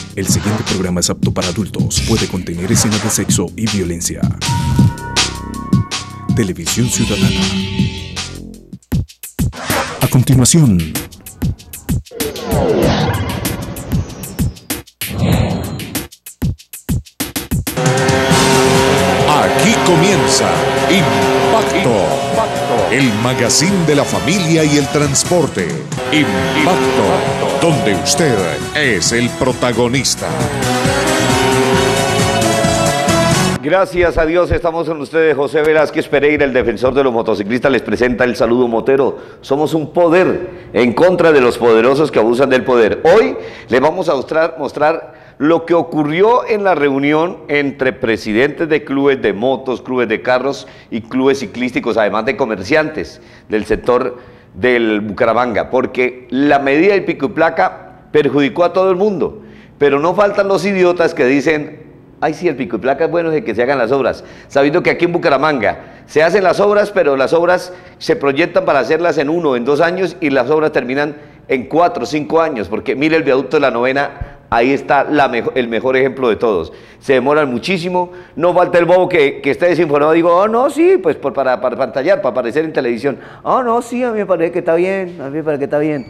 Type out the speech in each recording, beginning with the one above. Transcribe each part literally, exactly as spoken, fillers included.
El siguiente programa es apto para adultos. Puede contener escenas de sexo y violencia. Televisión Ciudadana. A continuación. Aquí comienza Impacto, el magazine de la familia y el transporte. Impacto, donde usted es el protagonista. Gracias a Dios estamos con ustedes. José Velázquez Pereira, el defensor de los motociclistas, les presenta el saludo motero. Somos un poder en contra de los poderosos que abusan del poder. Hoy les vamos a mostrar, mostrar lo que ocurrió en la reunión entre presidentes de clubes de motos, clubes de carros y clubes ciclísticos, además de comerciantes del sector del Bucaramanga, porque la medida del pico y placa perjudicó a todo el mundo, pero no faltan los idiotas que dicen: ay, sí, el pico y placa es bueno de que se hagan las obras, sabiendo que aquí en Bucaramanga se hacen las obras, pero las obras se proyectan para hacerlas en uno, en dos años, y las obras terminan en cuatro, cinco años, porque mire el viaducto de la Novena, ahí está la mejor, el mejor ejemplo de todos. Se demoran muchísimo, no falta el bobo que, que esté desinformado, digo: oh, no, sí, pues por, para, para pantallar, para aparecer en televisión. Oh, no, sí, a mí me parece que está bien, a mí me parece que está bien.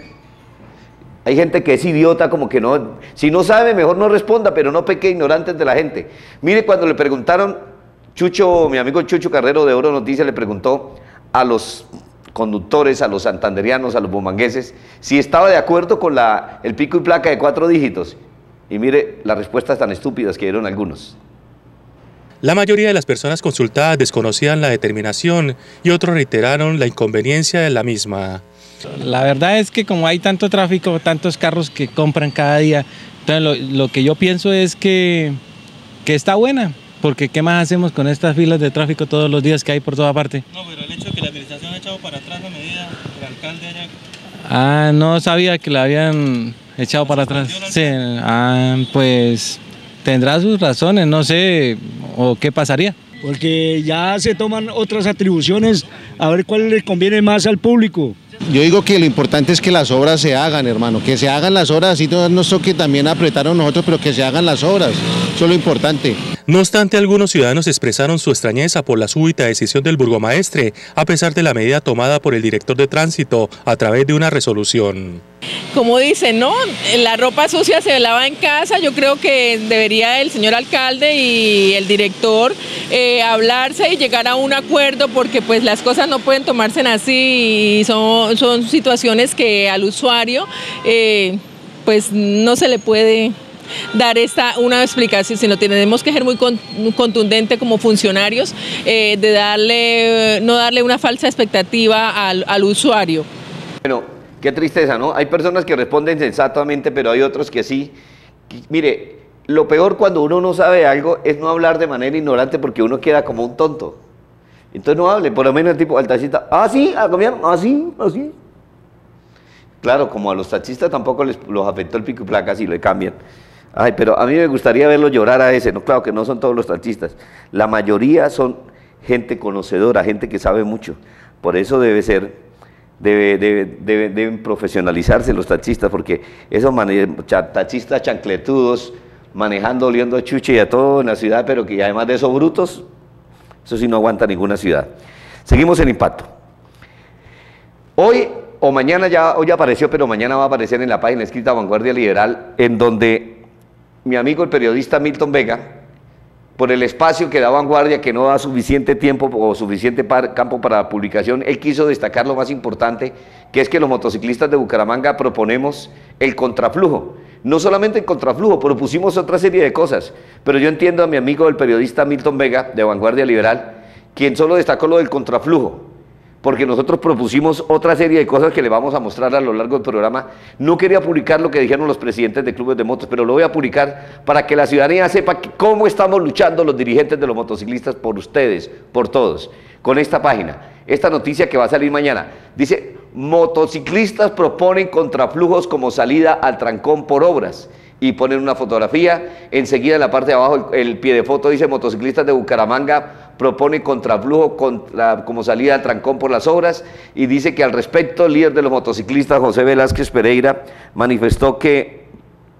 Hay gente que es idiota, como que no, si no sabe, mejor no responda, pero no peque ignorantes de la gente. Mire, cuando le preguntaron, Chucho, mi amigo Chucho Carrero de Oro Noticias le preguntó a los conductores, a los santanderianos, a los bumangueses, si estaba de acuerdo con la, el pico y placa de cuatro dígitos. Y mire las respuestas tan estúpidas que dieron algunos. La mayoría de las personas consultadas desconocían la determinación y otros reiteraron la inconveniencia de la misma. La verdad es que como hay tanto tráfico, tantos carros que compran cada día, entonces lo, lo que yo pienso es que, que está buena, porque ¿qué más hacemos con estas filas de tráfico todos los días que hay por toda parte? No, pero el hecho de que la administración ha echado para atrás la medida, el alcalde haya... Ah, no sabía que la habían echado para atrás. Sí, ah, pues tendrá sus razones, no sé, o qué pasaría. Porque ya se toman otras atribuciones a ver cuál le conviene más al público. Yo digo que lo importante es que las obras se hagan, hermano, que se hagan las obras, así no nos toque también apretar a nosotros, pero que se hagan las obras, eso es lo importante. No obstante, algunos ciudadanos expresaron su extrañeza por la súbita decisión del burgomaestre, a pesar de la medida tomada por el director de tránsito a través de una resolución. Como dicen, ¿no? La ropa sucia se lava en casa. Yo creo que debería el señor alcalde y el director eh, hablarse y llegar a un acuerdo, porque pues las cosas no pueden tomarse así y son, son situaciones que al usuario eh, pues no se le puede dar esta una explicación, sino tenemos que ser muy con, contundente como funcionarios, eh, de darle, no darle una falsa expectativa al, al usuario. Bueno, qué tristeza, ¿no? Hay personas que responden sensatamente, pero hay otros que sí. Mire, lo peor cuando uno no sabe algo es no hablar de manera ignorante, porque uno queda como un tonto. Entonces no hable, por lo menos el tipo al taxista: ah, sí, ah, así, así. Claro, como a los taxistas tampoco les los afectó el pico y placa, si le cambian. Ay, pero a mí me gustaría verlo llorar a ese, no, claro que no son todos los taxistas. La mayoría son gente conocedora, gente que sabe mucho. Por eso debe ser... Debe, debe, debe, deben profesionalizarse los taxistas, porque esos taxistas chancletudos, manejando, oliendo a chuche y a todo en la ciudad, pero que además de esos brutos, eso sí no aguanta ninguna ciudad. Seguimos en Impacto. Hoy o mañana, ya, hoy apareció, pero mañana va a aparecer en la página escrita Vanguardia Liberal, en donde mi amigo el periodista Milton Vega, por el espacio que da Vanguardia, que no da suficiente tiempo o suficiente par, campo para la publicación, él quiso destacar lo más importante, que es que los motociclistas de Bucaramanga proponemos el contraflujo. No solamente el contraflujo, propusimos otra serie de cosas, pero yo entiendo a mi amigo el periodista Milton Vega, de Vanguardia Liberal, quien solo destacó lo del contraflujo, porque nosotros propusimos otra serie de cosas que le vamos a mostrar a lo largo del programa. No quería publicar lo que dijeron los presidentes de clubes de motos, pero lo voy a publicar para que la ciudadanía sepa cómo estamos luchando los dirigentes de los motociclistas por ustedes, por todos, con esta página. Esta noticia que va a salir mañana, dice: motociclistas proponen contraflujos como salida al trancón por obras. Y ponen una fotografía, enseguida en la parte de abajo el, el pie de foto dice: motociclistas de Bucaramanga propone contraflujo contra, como salida al trancón por las obras, y dice que al respecto el líder de los motociclistas, José Velázquez Pereira, manifestó que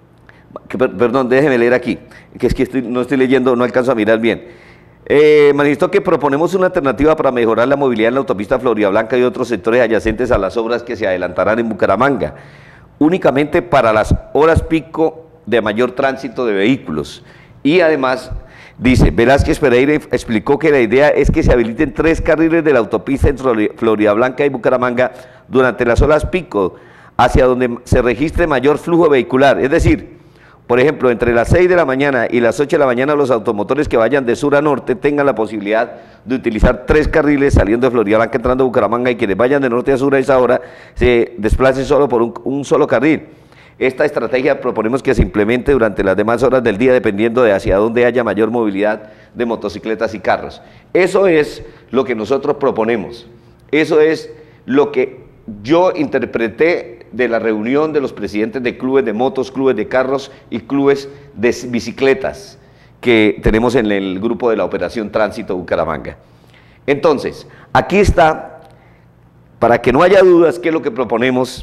que, per, perdón, déjeme leer aquí, que es que estoy, no estoy leyendo, no alcanzo a mirar bien. Eh, manifestó que proponemos una alternativa para mejorar la movilidad en la autopista Floridablanca y otros sectores adyacentes a las obras que se adelantarán en Bucaramanga, únicamente para las horas pico de mayor tránsito de vehículos. Y además, dice, Velázquez Pereira explicó que la idea es que se habiliten tres carriles de la autopista entre Floridablanca y Bucaramanga durante las horas pico, hacia donde se registre mayor flujo vehicular, es decir, por ejemplo, entre las seis de la mañana y las ocho de la mañana los automotores que vayan de sur a norte tengan la posibilidad de utilizar tres carriles saliendo de Floridablanca entrando a Bucaramanga, y quienes vayan de norte a sur a esa hora se desplacen solo por un, un solo carril. Esta estrategia proponemos que se implemente durante las demás horas del día dependiendo de hacia dónde haya mayor movilidad de motocicletas y carros. Eso es lo que nosotros proponemos, eso es lo que yo interpreté de la reunión de los presidentes de clubes de motos, clubes de carros y clubes de bicicletas que tenemos en el grupo de la Operación Tránsito Bucaramanga. Entonces, aquí está, para que no haya dudas qué es lo que proponemos,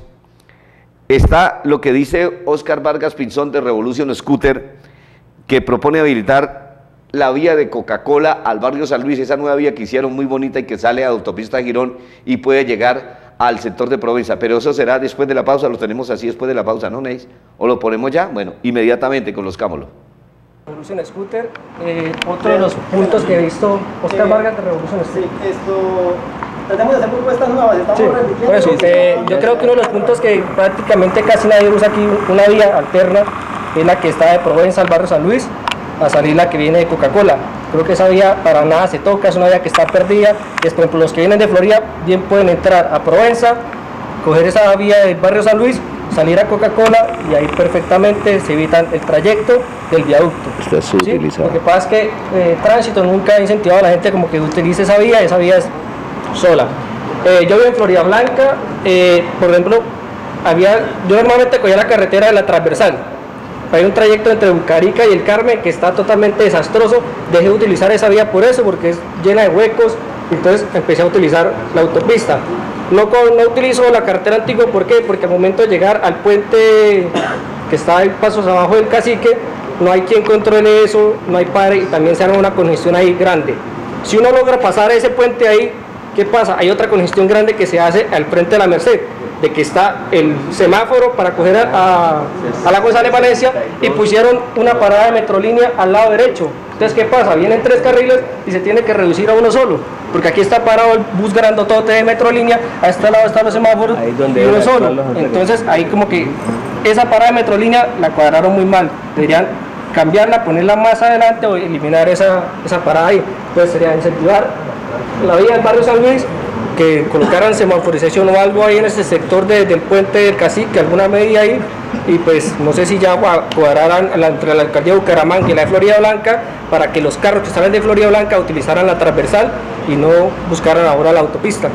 está lo que dice Óscar Vargas Pinzón de Revolution Scooter, que propone habilitar la vía de Coca-Cola al barrio San Luis, esa nueva vía que hicieron muy bonita y que sale a Autopista Girón y puede llegar al sector de Provenza, pero eso será después de la pausa, lo tenemos así después de la pausa, ¿no, Neis? ¿O lo ponemos ya? Bueno, inmediatamente con los cámolos. Revolution Scooter, eh, otro de los puntos que he visto, Óscar Vargas de Revolution Scooter. Sí, esto, tratamos de hacer propuestas nuevas, estamos sí, repitiendo. por eso, eh, yo creo que uno de los puntos que prácticamente casi nadie usa aquí, una vía alterna, es la que está de Provenza al barrio San Luis, a salir la que viene de Coca-Cola. Creo que esa vía para nada se toca, es una vía que está perdida. Es, por ejemplo, los que vienen de Florida bien pueden entrar a Provenza, coger esa vía del barrio San Luis, salir a Coca-Cola y ahí perfectamente se evitan el trayecto del viaducto. Está subutilizado. ¿Sí? Lo que pasa es que eh, Tránsito nunca ha incentivado a la gente como que utilice esa vía, esa vía es sola. Eh, yo vivo en Floridablanca, eh, por ejemplo, había, yo normalmente cogía la carretera de la transversal. Hay un trayecto entre Bucarica y el Carmen que está totalmente desastroso. Dejé de utilizar esa vía por eso, porque es llena de huecos. Entonces empecé a utilizar la autopista. No, no utilizo la carretera antigua, ¿por qué? Porque al momento de llegar al puente que está en pasos abajo del Cacique, no hay quien controle eso, no hay padre y también se hace una congestión ahí grande. Si uno logra pasar ese puente ahí, ¿qué pasa? Hay otra congestión grande que se hace al frente de la Merced, de que está el semáforo para coger a, a, a la González Valencia y pusieron una parada de Metrolínea al lado derecho. Entonces, ¿qué pasa? Vienen tres carriles y se tiene que reducir a uno solo, porque aquí está parado el bus grandotote de Metrolínea, a este lado están los semáforos y uno solo. Entonces, ahí como que esa parada de Metrolínea la cuadraron muy mal. Deberían cambiarla, ponerla más adelante o eliminar esa, esa parada ahí. Entonces, sería incentivar la vía del barrio San Luis, que colocaran semaforización o algo ahí en ese sector de, del puente del Cacique, alguna medida ahí, y pues no sé si ya cuadrarán la, entre la alcaldía de Bucaramanga y la de Floridablanca para que los carros que salen de Floridablanca utilizaran la transversal y no buscaran ahora la autopista.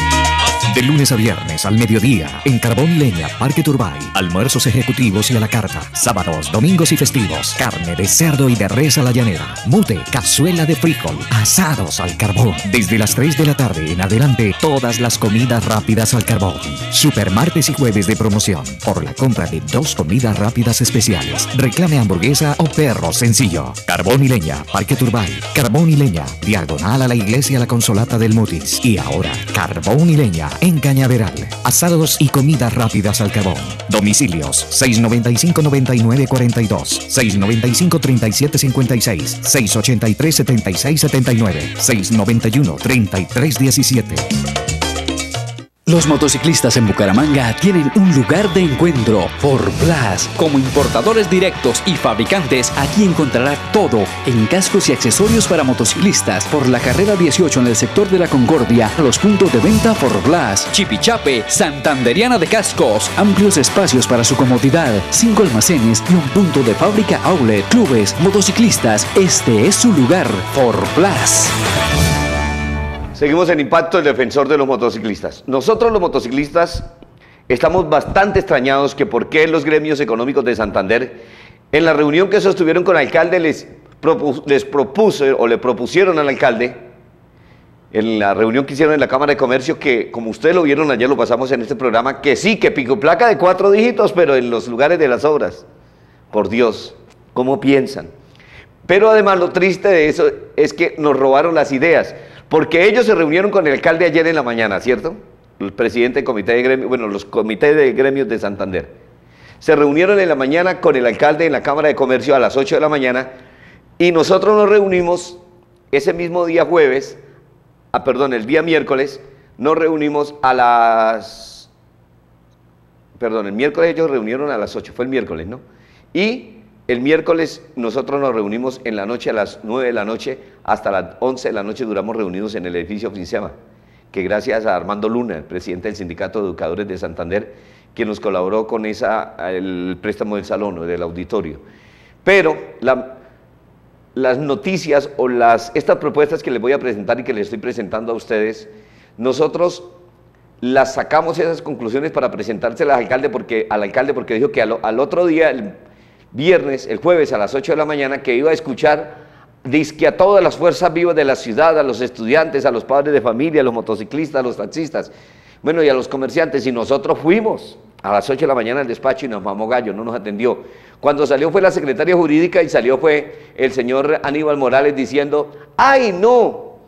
De lunes a viernes al mediodía, en Carbón y Leña, Parque Turbay. Almuerzos ejecutivos y a la carta. Sábados, domingos y festivos. Carne de cerdo y de res a la llanera. Mute, cazuela de frijol. Asados al carbón. Desde las tres de la tarde en adelante, todas las comidas rápidas al carbón. Super martes y jueves de promoción. Por la compra de dos comidas rápidas especiales. Reclame hamburguesa o perro sencillo. Carbón y Leña, Parque Turbay. Carbón y Leña, diagonal a la iglesia La Consolata del Mutis. Y ahora, Carbón y Leña en Cañaveral. Asados y comidas rápidas al carbón. Domicilios seis noventa y cinco, noventa y nueve, cuarenta y dos, seis noventa y cinco, treinta y siete, cincuenta y seis, seis ochenta y tres, setenta y seis, setenta y nueve, seis noventa y uno, treinta y tres, diecisiete. Los motociclistas en Bucaramanga tienen un lugar de encuentro, ForBlas. Como importadores directos y fabricantes, aquí encontrará todo en cascos y accesorios para motociclistas. Por la carrera dieciocho en el sector de la Concordia, los puntos de venta ForBlas, Chipichape, Santanderiana de Cascos. Amplios espacios para su comodidad, cinco almacenes y un punto de fábrica outlet. Clubes, motociclistas, este es su lugar, ForBlas. Seguimos en Impacto, el defensor de los motociclistas. Nosotros los motociclistas estamos bastante extrañados que por qué los gremios económicos de Santander, en la reunión que sostuvieron con el alcalde, les, propus, les propuso o le propusieron al alcalde, en la reunión que hicieron en la Cámara de Comercio, que como ustedes lo vieron ayer, lo pasamos en este programa, que sí, que pico placa de cuatro dígitos, pero en los lugares de las obras. Por Dios, ¿cómo piensan? Pero además lo triste de eso es que nos robaron las ideas, porque ellos se reunieron con el alcalde ayer en la mañana, ¿cierto? El presidente del comité de gremios, bueno, los comités de gremios de Santander. Se reunieron en la mañana con el alcalde en la Cámara de Comercio a las ocho de la mañana y nosotros nos reunimos ese mismo día jueves, ah, perdón, el día miércoles, nos reunimos a las, perdón, el miércoles ellos reunieron a las ocho, fue el miércoles, ¿no? Y el miércoles nosotros nos reunimos en la noche a las nueve de la noche, hasta las once de la noche duramos reunidos en el edificio Finsema, que gracias a Armando Luna, el presidente del Sindicato de Educadores de Santander, quien nos colaboró con esa, el préstamo del salón o del auditorio. Pero la, las noticias o las, estas propuestas que les voy a presentar y que les estoy presentando a ustedes, nosotros las sacamos esas conclusiones para presentárselas al alcalde porque, al alcalde porque dijo que al, al otro día, el viernes, el jueves a las ocho de la mañana, que iba a escuchar dizque a todas las fuerzas vivas de la ciudad, a los estudiantes, a los padres de familia, a los motociclistas, a los taxistas, bueno, y a los comerciantes, y nosotros fuimos a las ocho de la mañana al despacho y nos mamó gallo, no nos atendió. Cuando salió fue la secretaria jurídica y salió fue el señor Aníbal Morales diciendo, ¡ay, no!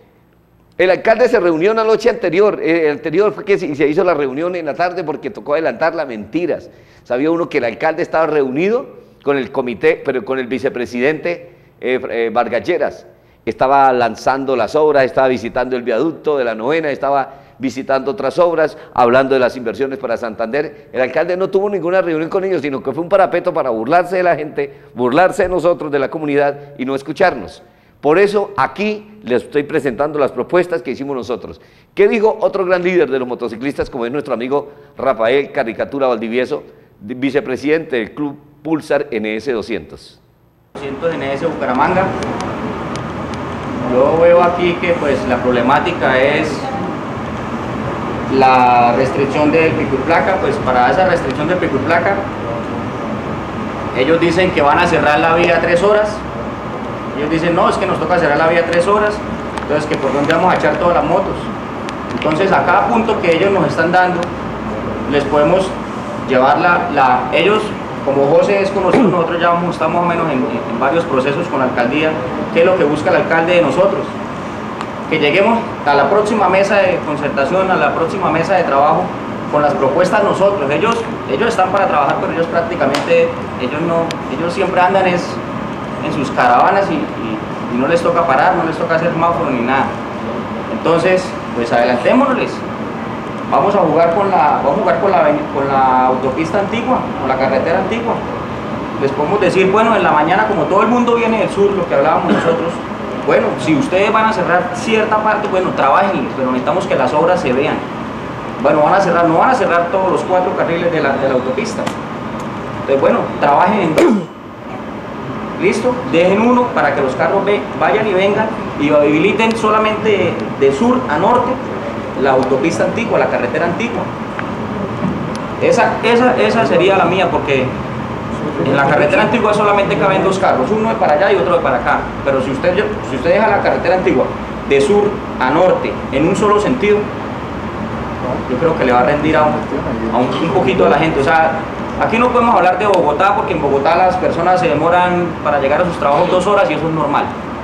El alcalde se reunió la noche anterior, el anterior fue que se hizo la reunión en la tarde porque tocó adelantarla, mentiras. Sabía uno que el alcalde estaba reunido con el comité, pero con el vicepresidente eh, eh, Vargas Lleras. Estaba lanzando las obras, estaba visitando el viaducto de la novena, estaba visitando otras obras, hablando de las inversiones para Santander. El alcalde no tuvo ninguna reunión con ellos, sino que fue un parapeto para burlarse de la gente, burlarse de nosotros, de la comunidad y no escucharnos. Por eso aquí les estoy presentando las propuestas que hicimos nosotros. ¿Qué dijo otro gran líder de los motociclistas, como es nuestro amigo Rafael Caricatura Valdivieso, vicepresidente del Club Pulsar N S doscientos? doscientos N S Bucaramanga. Yo veo aquí que pues la problemática es la restricción del pico y placa. Pues para esa restricción del pico y placa ellos dicen que van a cerrar la vía tres horas. Ellos dicen, no, es que nos toca cerrar la vía tres horas, entonces que por dónde vamos a echar todas las motos. Entonces a cada punto que ellos nos están dando, les podemos llevar la, la ellos, como José es conocido, nosotros ya vamos, estamos más o menos en, en varios procesos con la alcaldía. ¿Qué es lo que busca el alcalde de nosotros? Que lleguemos a la próxima mesa de concertación, a la próxima mesa de trabajo, con las propuestas nosotros. Ellos, ellos están para trabajar, pero ellos prácticamente, ellos no, ellos siempre andan es, en sus caravanas y, y, y no les toca parar, no les toca hacer semáforo ni nada. Entonces, pues adelantémonos. Vamos a jugar con la, vamos a jugar con la, con la autopista antigua, con la carretera antigua. Les podemos decir, bueno, en la mañana, como todo el mundo viene del sur, lo que hablábamos nosotros, bueno, si ustedes van a cerrar cierta parte, bueno, trabajen, pero necesitamos que las obras se vean. Bueno, van a cerrar, no van a cerrar todos los cuatro carriles de la, de la autopista. Entonces, bueno, trabajen en dos. Listo, dejen uno para que los carros ve, vayan y vengan y habiliten solamente de sur a norte la autopista antigua, la carretera antigua. Esa, esa, esa sería la mía, porque en la carretera antigua solamente caben dos carros, uno de para allá y otro de para acá. Pero si usted, si usted deja la carretera antigua de sur a norte en un solo sentido, yo creo que le va a rendir a un, a un, un poquito a la gente. O sea, aquí no podemos hablar de Bogotá, porque en Bogotá las personas se demoran para llegar a sus trabajos dos horas y eso es normal.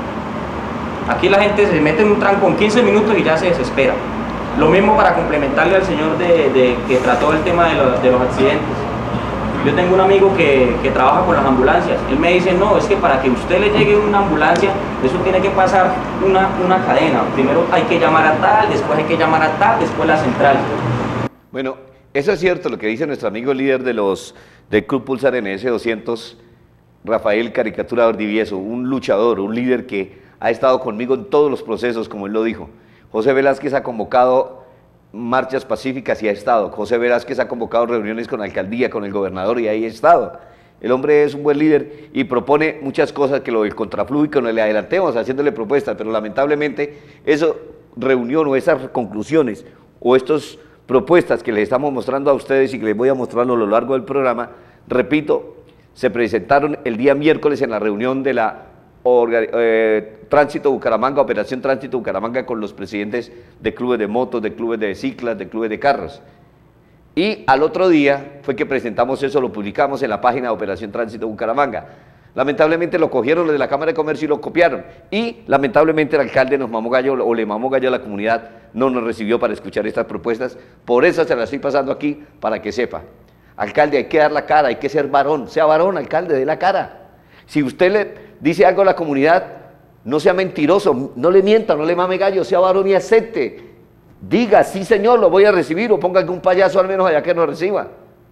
Aquí la gente se mete en un tranco en quince minutos y ya se desespera. Lo mismo para complementarle al señor de, de, que trató el tema de, lo, de los accidentes. Yo tengo un amigo que, que trabaja con las ambulancias. Él me dice, no, es que para que usted le llegue una ambulancia, eso tiene que pasar una, una cadena. Primero hay que llamar a tal, después hay que llamar a tal, después la central. Bueno, eso es cierto lo que dice nuestro amigo líder de los del Club Pulsar N S doscientos, Rafael Caricatura Valdivieso, un luchador, un líder que ha estado conmigo en todos los procesos, como él lo dijo. José Velázquez ha convocado marchas pacíficas y ha estado. José Velázquez ha convocado reuniones con la alcaldía, con el gobernador y ahí ha estado. El hombre es un buen líder y propone muchas cosas que lo del contraflujo y que no le adelantemos haciéndole propuestas, pero lamentablemente esa reunión o esas conclusiones o estas propuestas que les estamos mostrando a ustedes y que les voy a mostrar a lo largo del programa, repito, se presentaron el día miércoles en la reunión de la eh, Tránsito Bucaramanga, Operación Tránsito Bucaramanga, con los presidentes de clubes de motos, de clubes de ciclas, de clubes de carros. Y al otro día fue que presentamos eso, lo publicamos en la página de Operación Tránsito Bucaramanga. Lamentablemente lo cogieron los de la Cámara de Comercio y lo copiaron. Y lamentablemente el alcalde nos mamó gallo, o le mamó gallo a la comunidad, no nos recibió para escuchar estas propuestas. Por eso se las estoy pasando aquí, para que sepa. Alcalde, hay que dar la cara, hay que ser varón. Sea varón, alcalde, dé la cara. Si usted le dice algo a la comunidad, no sea mentiroso, no le mienta, no le mame gallo, sea varón y acepte. Diga, sí señor, lo voy a recibir, o ponga algún payaso al menos allá que nos reciba.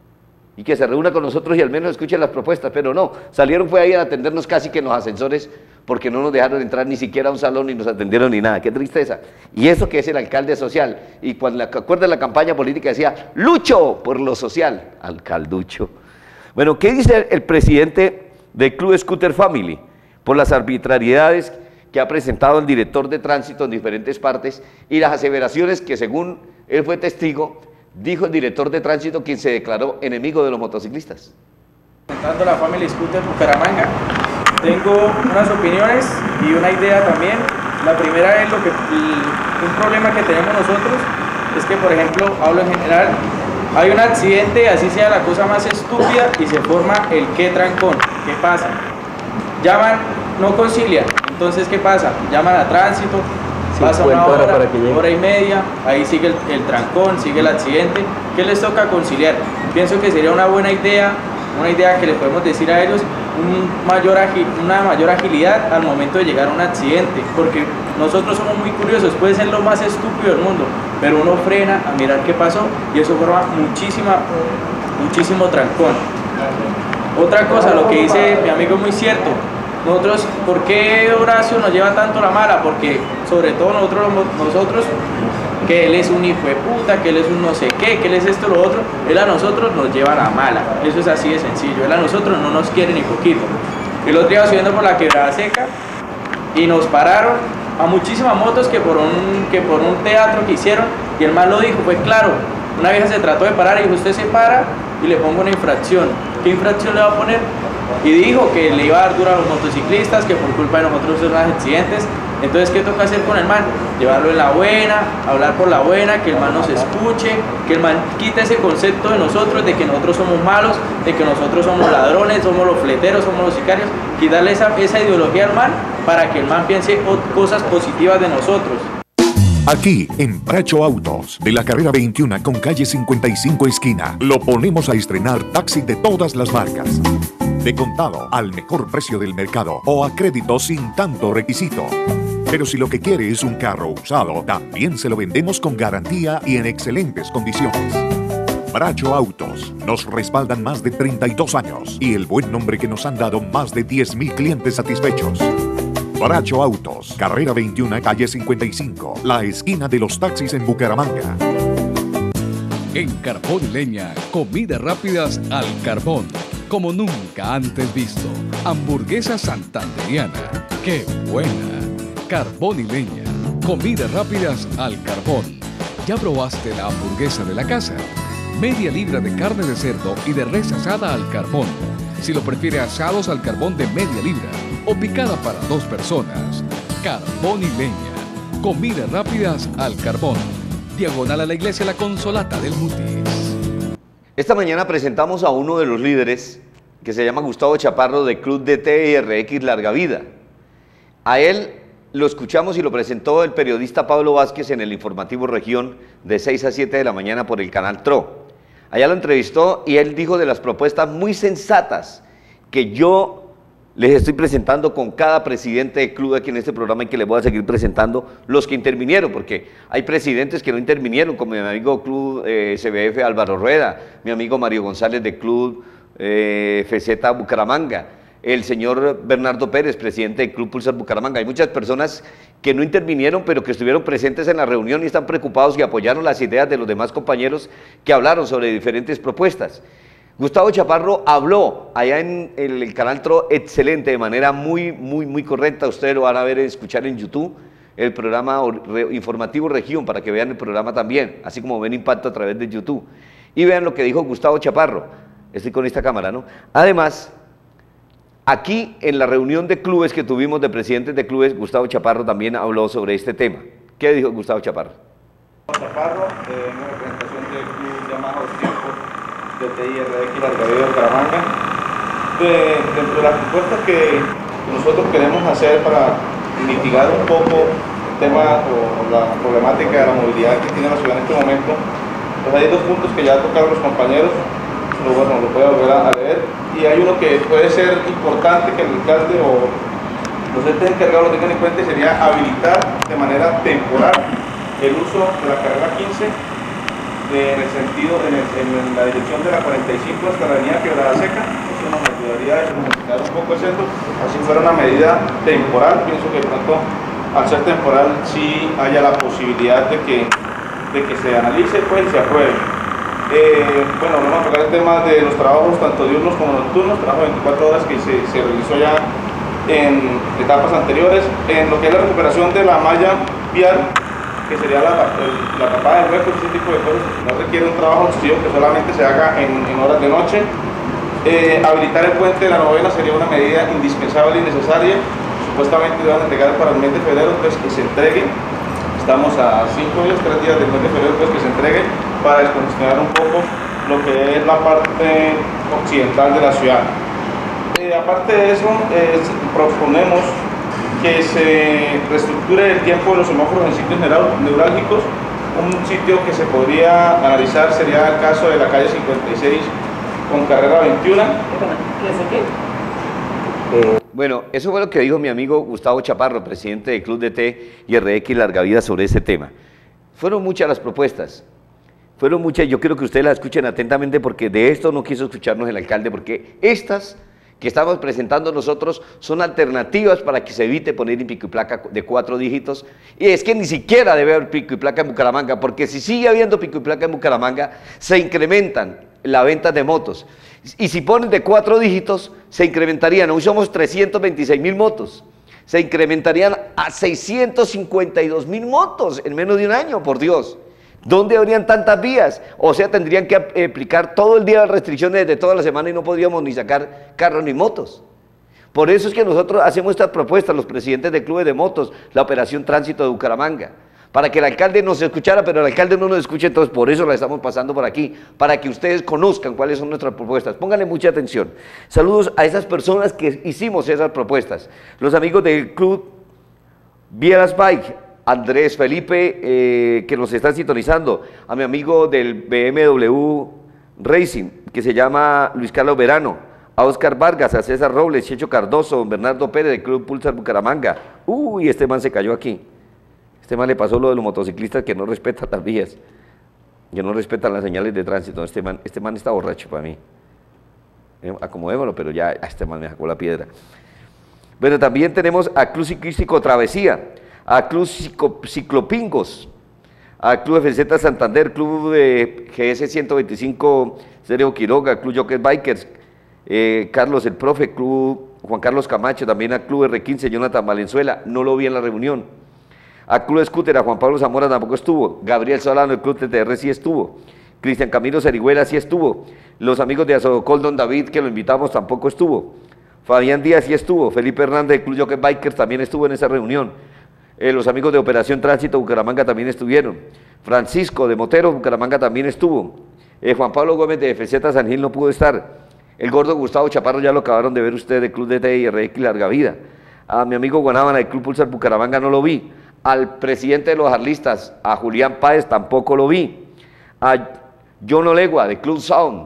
Y que se reúna con nosotros y al menos escuche las propuestas, pero no, salieron fue ahí a atendernos casi que en los ascensores porque no nos dejaron entrar ni siquiera a un salón ni nos atendieron ni nada, qué tristeza. Y eso que es el alcalde social, y cuando la, acuerda la campaña política decía, lucho por lo social, alcalducho. Bueno, ¿qué dice el presidente del Club Scooter Family? Por las arbitrariedades que ha presentado el director de tránsito en diferentes partes y las aseveraciones que según él fue testigo, dijo el director de tránsito quien se declaró enemigo de los motociclistas. Presentando la Family Scooter Bucaramanga, tengo unas opiniones y una idea también. La primera es lo que, un problema que tenemos nosotros, es que por ejemplo, hablo en general, hay un accidente, así sea la cosa más estúpida y se forma el qué trancón. ¿Qué pasa? Llaman, no concilian, entonces ¿qué pasa? Llaman a tránsito, pasa una hora, hora, hora y media, ahí sigue el, el trancón, sigue el accidente. ¿Qué les toca conciliar? Pienso que sería una buena idea, una idea que les podemos decir a ellos, un mayor agil, una mayor agilidad al momento de llegar a un accidente, porque nosotros somos muy curiosos, puede ser lo más estúpido del mundo, pero uno frena a mirar qué pasó y eso forma muchísima, muchísimo trancón. Otra cosa, lo que dice mi amigo es muy cierto. Nosotros, ¿por qué Horacio nos lleva tanto la mala? Porque sobre todo nosotros, nosotros que él es un hijo de puta, que él es un no sé qué, que él es esto, lo otro, él a nosotros nos lleva la mala. Eso es así de sencillo, él a nosotros no nos quiere ni poquito. El otro día subiendo por la quebrada seca y nos pararon a muchísimas motos que por un, que por un teatro que hicieron, y el man lo dijo, fue claro, una vieja se trató de parar y dijo, usted se para y le pongo una infracción. ¿Qué infracción le va a poner? Y dijo que le iba a dar duro a los motociclistas, que por culpa de nosotros son más accidentes. Entonces, ¿qué toca hacer con el man? Llevarlo en la buena, hablar por la buena, que el man nos escuche, que el man quite ese concepto de nosotros, de que nosotros somos malos, de que nosotros somos ladrones, somos los fleteros, somos los sicarios, quitarle esa, esa ideología al man para que el man piense cosas positivas de nosotros. Aquí, en Bracho Autos, de la carrera veintiuno con calle cincuenta y cinco esquina, lo ponemos a estrenar taxi de todas las marcas. De contado, al mejor precio del mercado o a crédito sin tanto requisito. Pero si lo que quiere es un carro usado, también se lo vendemos con garantía y en excelentes condiciones. Bracho Autos, nos respaldan más de treinta y dos años y el buen nombre que nos han dado más de diez mil clientes satisfechos. Bracho Autos, carrera veintiuno, calle cincuenta y cinco, la esquina de los taxis en Bucaramanga. En Carbón y Leña, comidas rápidas al carbón, como nunca antes visto. Hamburguesa santanderiana, ¡qué buena! Carbón y Leña, comidas rápidas al carbón. ¿Ya probaste la hamburguesa de la casa? Media libra de carne de cerdo y de res asada al carbón. Si lo prefiere asados al carbón de media libra o picada para dos personas. Carbón y Leña, comidas rápidas al carbón. Diagonal a la iglesia La Consolata del Mutis. Esta mañana presentamos a uno de los líderes que se llama Gustavo Chaparro del Club de T I R X Larga Vida. A él lo escuchamos y lo presentó el periodista Pablo Vázquez en el informativo Región de seis a siete de la mañana por el canal T R O. Allá lo entrevistó y él dijo de las propuestas muy sensatas que yo les estoy presentando con cada presidente de club aquí en este programa y que les voy a seguir presentando los que intervinieron, porque hay presidentes que no intervinieron, como mi amigo Club eh, C B F Álvaro Rueda, mi amigo Mario González de Club eh, F Z Bucaramanga, el señor Bernardo Pérez, presidente del Club Pulsar Bucaramanga. Hay muchas personas que no intervinieron, pero que estuvieron presentes en la reunión y están preocupados y apoyaron las ideas de los demás compañeros que hablaron sobre diferentes propuestas. Gustavo Chaparro habló allá en el, el canal T R O excelente, de manera muy, muy, muy correcta. Ustedes lo van a ver, escuchar en YouTube, el programa re, informativo Región, para que vean el programa también, así como ven Impacto a través de YouTube. Y vean lo que dijo Gustavo Chaparro. Estoy con esta cámara, ¿no? Además, aquí en la reunión de clubes que tuvimos de presidentes de clubes, Gustavo Chaparro también habló sobre este tema. ¿Qué dijo Gustavo Chaparro? Chaparro, eh, en representación del Club Yamaha Hostil. D T I R X Larga Vida de Bucaramanga. De, dentro de las propuestas que nosotros queremos hacer para mitigar un poco el tema o la problemática de la movilidad que tiene la ciudad en este momento, pues hay dos puntos que ya tocaron los compañeros, lo, bueno, lo voy a volver a leer, y hay uno que puede ser importante que el alcalde o los entes encargados lo tengan en cuenta, y sería habilitar de manera temporal el uso de la carrera quince de, en el sentido, en, el, en la dirección de la cuarenta y cinco hasta la avenida Quebrada Seca. Eso nos ayudaría a modificar un poco el centro, así fuera una medida temporal. Pienso que de pronto, al ser temporal, sí haya la posibilidad de que, de que se analice pues, y se apruebe. Eh, bueno, vamos a tocar el tema de los trabajos tanto diurnos como nocturnos, trabajo de veinticuatro horas que se, se realizó ya en etapas anteriores, en lo que es la recuperación de la malla vial, que sería la, la tapada de huecos, ese tipo de cosas, no requiere un trabajo excesivo que solamente se haga en, en horas de noche. Eh, habilitar el puente de la novena sería una medida indispensable y necesaria, supuestamente van a entregar para el mes de febrero, entonces que se entregue. Estamos a cinco días, tres días del mes de febrero, pues que se entregue para descongestionar un poco lo que es la parte occidental de la ciudad. Eh, aparte de eso, eh, proponemos que se reestructure el tiempo de los semáforos en sitios neurálgicos. Un sitio que se podría analizar sería el caso de la calle cincuenta y seis con carrera veintiuno. Bueno, eso fue lo que dijo mi amigo Gustavo Chaparro, presidente del Club D T y R X Larga Vida, sobre ese tema. Fueron muchas las propuestas, fueron muchas, yo quiero que ustedes las escuchen atentamente, porque de esto no quiso escucharnos el alcalde, porque estas que estamos presentando nosotros son alternativas para que se evite poner en pico y placa de cuatro dígitos, y es que ni siquiera debe haber pico y placa en Bucaramanga, porque si sigue habiendo pico y placa en Bucaramanga, se incrementan las ventas de motos, y si ponen de cuatro dígitos, se incrementarían, hoy somos trescientos veintiséis mil motos, se incrementarían a seiscientos cincuenta y dos mil motos en menos de un año, por Dios. ¿Dónde habrían tantas vías? O sea, tendrían que aplicar todo el día las restricciones de toda la semana y no podríamos ni sacar carros ni motos. Por eso es que nosotros hacemos estas propuestas, los presidentes de clubes de motos, la operación Tránsito de Bucaramanga, para que el alcalde nos escuchara, pero el alcalde no nos escucha, entonces por eso la estamos pasando por aquí, para que ustedes conozcan cuáles son nuestras propuestas. Pónganle mucha atención. Saludos a esas personas que hicimos esas propuestas. Los amigos del Club Vieras Bike, Andrés Felipe, eh, que nos están sintonizando, a mi amigo del B M W Racing, que se llama Luis Carlos Verano, a Oscar Vargas, a César Robles, Checho Cardoso, Bernardo Pérez del Club Pulsar Bucaramanga. Uy, este man se cayó aquí. Este man le pasó lo de los motociclistas que no respetan las vías, que no respetan las señales de tránsito. Este man, este man está borracho para mí. Eh, acomodémoslo, pero ya este man me sacó la piedra. Bueno, también tenemos a Club Ciclístico Travesía, a Club Ciclo, Ciclopingos, a Club F Z Santander, Club eh, G S ciento veinticinco Sergio Quiroga, Club Jockey Bikers, eh, Carlos el Profe, Club Juan Carlos Camacho, también a Club R quince, Jonathan Valenzuela, no lo vi en la reunión. A Club Scooter, a Juan Pablo Zamora tampoco estuvo, Gabriel Solano, el Club T T R sí estuvo, Cristian Camilo Cerigüela sí estuvo, los amigos de Azocol, Don David, que lo invitamos, tampoco estuvo, Fabián Díaz sí estuvo, Felipe Hernández, del Club Jockey Bikers también estuvo en esa reunión. Eh, los amigos de Operación Tránsito Bucaramanga también estuvieron, Francisco de Motero Bucaramanga también estuvo, eh, Juan Pablo Gómez de F Z San Gil no pudo estar, el gordo Gustavo Chaparro ya lo acabaron de ver ustedes del Club D T y R X Larga Vida, a mi amigo Guanábana del Club Pulsar Bucaramanga no lo vi, al presidente de los Arlistas, a Julián Páez tampoco lo vi, a John Olegua de Club Sound,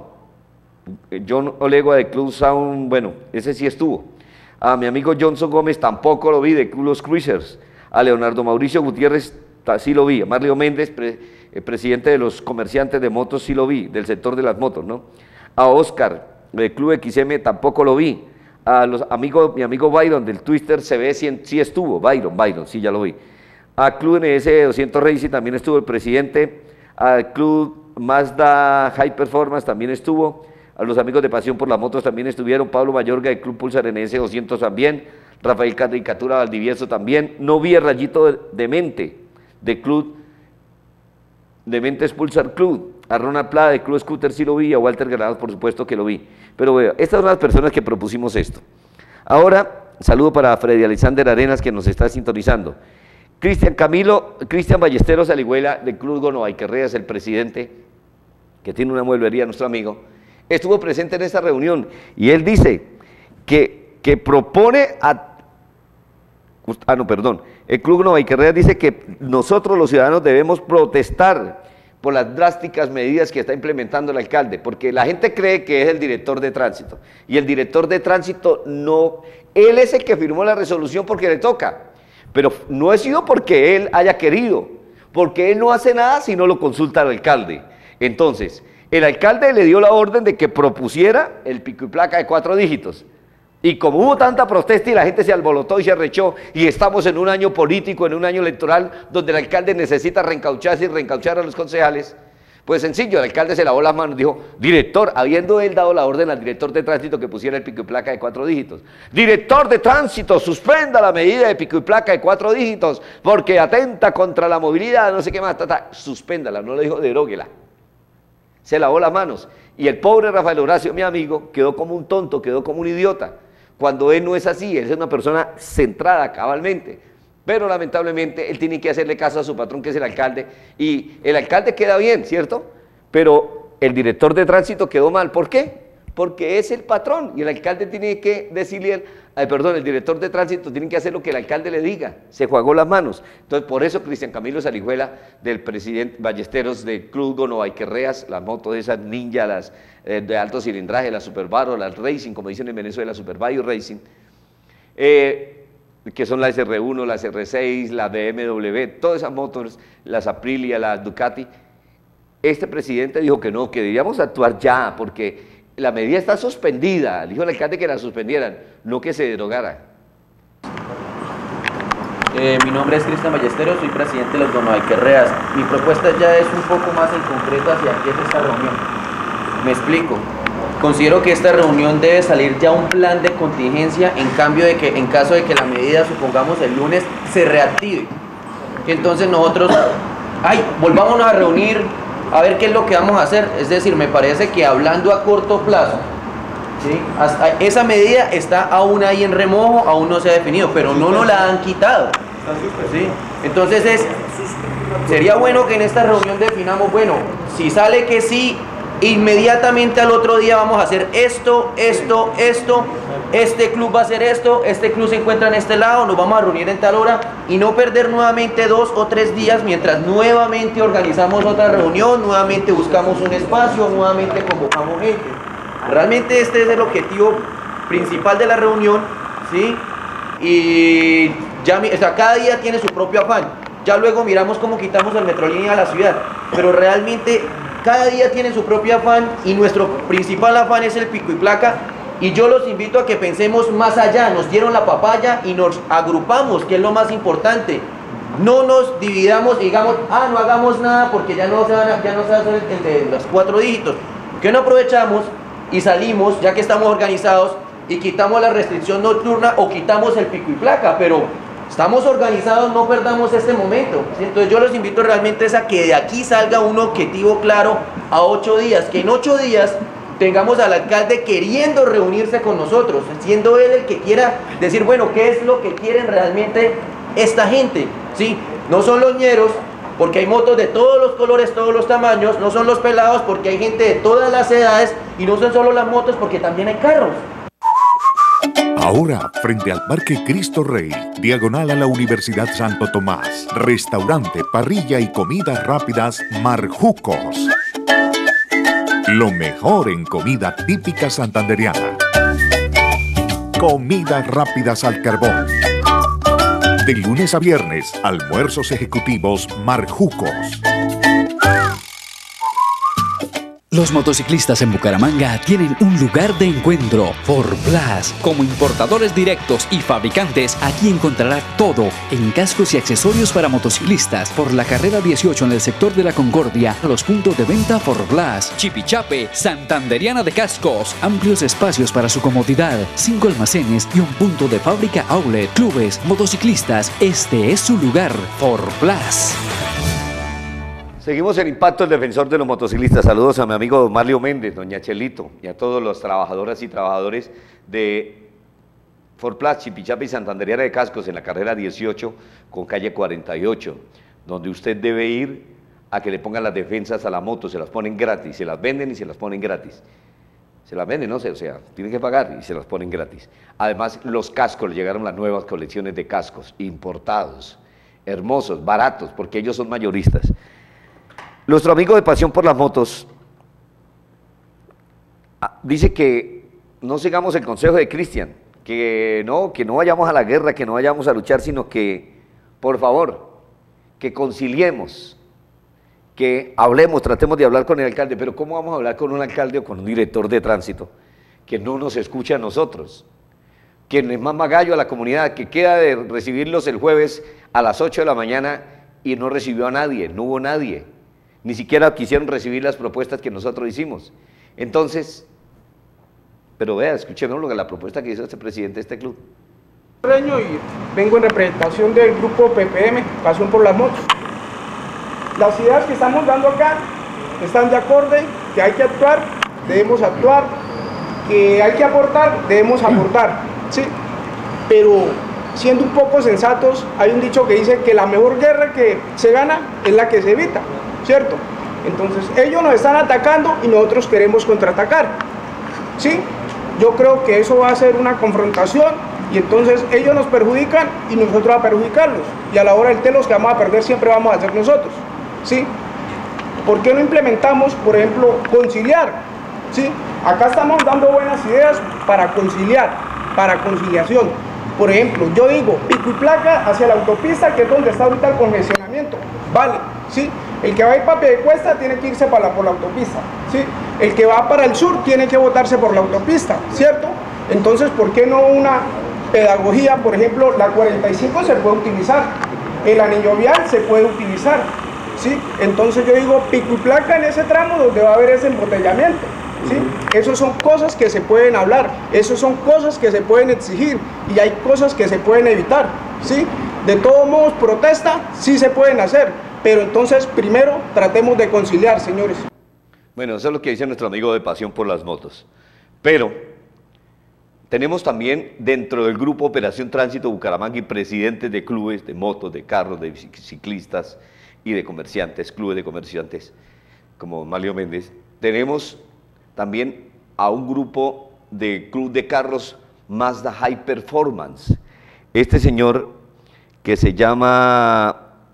John Olegua de Club Sound, bueno, ese sí estuvo, a mi amigo Johnson Gómez tampoco lo vi de Club Los Cruisers, a Leonardo Mauricio Gutiérrez sí lo vi, a Marlio Méndez, pre, eh, presidente de los comerciantes de motos sí lo vi, del sector de las motos, ¿no? A Oscar, del Club X M tampoco lo vi, a los amigos, mi amigo Byron del Twister C B sí, sí estuvo, Byron, Byron, sí ya lo vi, a Club N S doscientos Racing también estuvo el presidente, al Club Mazda High Performance también estuvo, a los amigos de Pasión por las Motos también estuvieron, Pablo Mayorga del Club Pulsar N S doscientos también, Rafael Caricatura Valdivieso también, no vi el Rayito de Mente, de Club de Mentes Pulsar Club, a Ronald Plata de Club Scooter sí lo vi, a Walter Granados por supuesto que lo vi, pero bueno, estas son las personas que propusimos esto. Ahora, saludo para Freddy Alexander Arenas que nos está sintonizando, Cristian Camilo, Cristian Ballesteros Alihuela de Club Gono Baiquerrea es el presidente, que tiene una mueblería, nuestro amigo, estuvo presente en esta reunión y él dice que, que propone a... Ah, no, perdón. El Club Novaiquerreas dice que nosotros los ciudadanos debemos protestar por las drásticas medidas que está implementando el alcalde, porque la gente cree que es el director de tránsito, y el director de tránsito no, él es el que firmó la resolución porque le toca, pero no ha sido porque él haya querido, porque él no hace nada si no lo consulta al alcalde. Entonces, el alcalde le dio la orden de que propusiera el pico y placa de cuatro dígitos, y como hubo tanta protesta y la gente se alborotó y se arrechó, y estamos en un año político, en un año electoral, donde el alcalde necesita reencaucharse y reencauchar a los concejales, pues sencillo, el alcalde se lavó las manos, dijo, director, habiendo él dado la orden al director de tránsito que pusiera el pico y placa de cuatro dígitos, director de tránsito, suspenda la medida de pico y placa de cuatro dígitos, porque atenta contra la movilidad, no sé qué más, ta, ta, suspéndala, no le dijo deróguela. Se lavó las manos, y el pobre Rafael Horacio, mi amigo, quedó como un tonto, quedó como un idiota, cuando él no es así, él es una persona centrada cabalmente, pero lamentablemente él tiene que hacerle caso a su patrón que es el alcalde, y el alcalde queda bien, ¿cierto? Pero el director de tránsito quedó mal, ¿por qué? Porque es el patrón, y el alcalde tiene que decirle, ay, perdón, el director de tránsito tiene que hacer lo que el alcalde le diga, se jugó las manos. Entonces, por eso Cristian Camilo Salijuela, del presidente Ballesteros del Club Novaiquerreas, las motos esas ninja, las eh, de alto cilindraje, las Superbaro, las Racing, como dicen en Venezuela, Superbaro Racing, eh, que son las R uno, las R seis, las B M W, todas esas motos, las Aprilia, las Ducati. Este presidente dijo que no, que debíamos actuar ya, porque la medida está suspendida, dijo el alcalde que la suspendieran, no que se derogara. Eh, mi nombre es Cristian Ballesteros, soy presidente de los Novaiquerreas. Mi propuesta ya es un poco más en concreto hacia qué es esta reunión. Me explico. Considero que esta reunión debe salir ya un plan de contingencia en cambio de que, en caso de que la medida, supongamos el lunes, se reactive. Entonces nosotros, ay, volvámonos a reunir, a ver qué es lo que vamos a hacer. Es decir, me parece que hablando a corto plazo, ¿sí? Hasta esa medida está aún ahí en remojo, aún no se ha definido, pero no nos la han quitado, ¿sí? Entonces es, sería bueno que en esta reunión definamos, bueno, si sale que sí, inmediatamente al otro día vamos a hacer esto, esto, esto, este club va a hacer esto, este club se encuentra en este lado, nos vamos a reunir en tal hora y no perder nuevamente dos o tres días mientras nuevamente organizamos otra reunión, nuevamente buscamos un espacio, nuevamente convocamos gente. Realmente este es el objetivo principal de la reunión, ¿sí? Y ya, o sea, cada día tiene su propio afán, ya luego miramos cómo quitamos el Metrolínea a la ciudad, pero realmente cada día tiene su propio afán y nuestro principal afán es el pico y placa. Y yo los invito a que pensemos más allá, nos dieron la papaya y nos agrupamos, que es lo más importante. No nos dividamos y digamos, ah, no hagamos nada porque ya no se, van a, ya no se va a hacer el de los cuatro dígitos. Que no aprovechamos y salimos, ya que estamos organizados, y quitamos la restricción nocturna o quitamos el pico y placa, pero estamos organizados, no perdamos este momento. ¿Sí? Entonces yo los invito realmente es a que de aquí salga un objetivo claro a ocho días, que en ocho días tengamos al alcalde queriendo reunirse con nosotros, siendo él el que quiera decir, bueno, ¿qué es lo que quieren realmente esta gente? ¿Sí? No son los ñeros, porque hay motos de todos los colores, todos los tamaños, no son los pelados, porque hay gente de todas las edades, y no son solo las motos, porque también hay carros. Ahora, frente al Parque Cristo Rey, diagonal a la Universidad Santo Tomás, restaurante, parrilla y comidas rápidas Marjucos. Lo mejor en comida típica santanderiana. Comidas rápidas al carbón. De lunes a viernes, almuerzos ejecutivos Marjucos. Los motociclistas en Bucaramanga tienen un lugar de encuentro, Forplas. Como importadores directos y fabricantes, aquí encontrará todo en cascos y accesorios para motociclistas. Por la carrera dieciocho en el sector de la Concordia, a los puntos de venta Forplas. Chipichape, Santanderiana de Cascos. Amplios espacios para su comodidad, cinco almacenes y un punto de fábrica outlet. Clubes, motociclistas, este es su lugar, Forplas. Seguimos en Impacto, el defensor de los motociclistas. Saludos a mi amigo don Marlio Méndez, doña Chelito, y a todos los trabajadoras y trabajadores de Forplas, Chipichape y Santanderiana de Cascos en la carrera dieciocho con calle cuarenta y ocho, donde usted debe ir a que le pongan las defensas a la moto, se las ponen gratis, se las venden y se las ponen gratis. Se las venden, no sé, o sea, tienen que pagar y se las ponen gratis. Además, los cascos, llegaron las nuevas colecciones de cascos, importados, hermosos, baratos, porque ellos son mayoristas. Nuestro amigo de Pasión por las Motos dice que no sigamos el consejo de Cristian, que no, que no vayamos a la guerra, que no vayamos a luchar, sino que, por favor, que conciliemos, que hablemos, tratemos de hablar con el alcalde. Pero ¿cómo vamos a hablar con un alcalde o con un director de tránsito que no nos escucha a nosotros? Quien es más magallo a la comunidad, que queda de recibirlos el jueves a las ocho de la mañana y no recibió a nadie, no hubo nadie, ni siquiera quisieron recibir las propuestas que nosotros hicimos. Entonces, pero vea, escuchemos lo que la propuesta que hizo este presidente de este club. Y vengo en representación del grupo P P M, Pasión por las Motos. Las ideas que estamos dando acá están de acorde, que hay que actuar, debemos actuar, que hay que aportar, debemos aportar, ¿sí? Pero siendo un poco sensatos, hay un dicho que dice que la mejor guerra que se gana es la que se evita, ¿cierto? Entonces ellos nos están atacando y nosotros queremos contraatacar, ¿sí? Yo creo que eso va a ser una confrontación y entonces ellos nos perjudican y nosotros a perjudicarlos. Y a la hora del té los que vamos a perder siempre vamos a ser nosotros, ¿sí? ¿Por qué no implementamos, por ejemplo, conciliar? ¿Sí? Acá estamos dando buenas ideas para conciliar, para conciliación. Por ejemplo, yo digo pico y placa hacia la autopista, que es donde está ahorita el congestionamiento. Vale, ¿sí? El que va a ir para Piedecuesta tiene que irse para la, por la autopista, ¿sí? El que va para el sur tiene que botarse por la autopista, ¿cierto? Entonces, ¿por qué no una pedagogía? Por ejemplo, la cuarenta y cinco se puede utilizar, el anillo vial se puede utilizar, ¿sí? Entonces yo digo pico y placa en ese tramo donde va a haber ese embotellamiento, ¿sí? Esas son cosas que se pueden hablar, esas son cosas que se pueden exigir y hay cosas que se pueden evitar, ¿sí? De todos modos, protesta sí se pueden hacer, pero entonces primero tratemos de conciliar, señores. Bueno, eso es lo que dice nuestro amigo de Pasión por las Motos. Pero tenemos también dentro del grupo Operación Tránsito Bucaramanga y presidentes de clubes de motos, de carros, de ciclistas y de comerciantes, clubes de comerciantes, como Mario Méndez. Tenemos también a un grupo de club de carros Mazda High Performance. Este señor que se llama,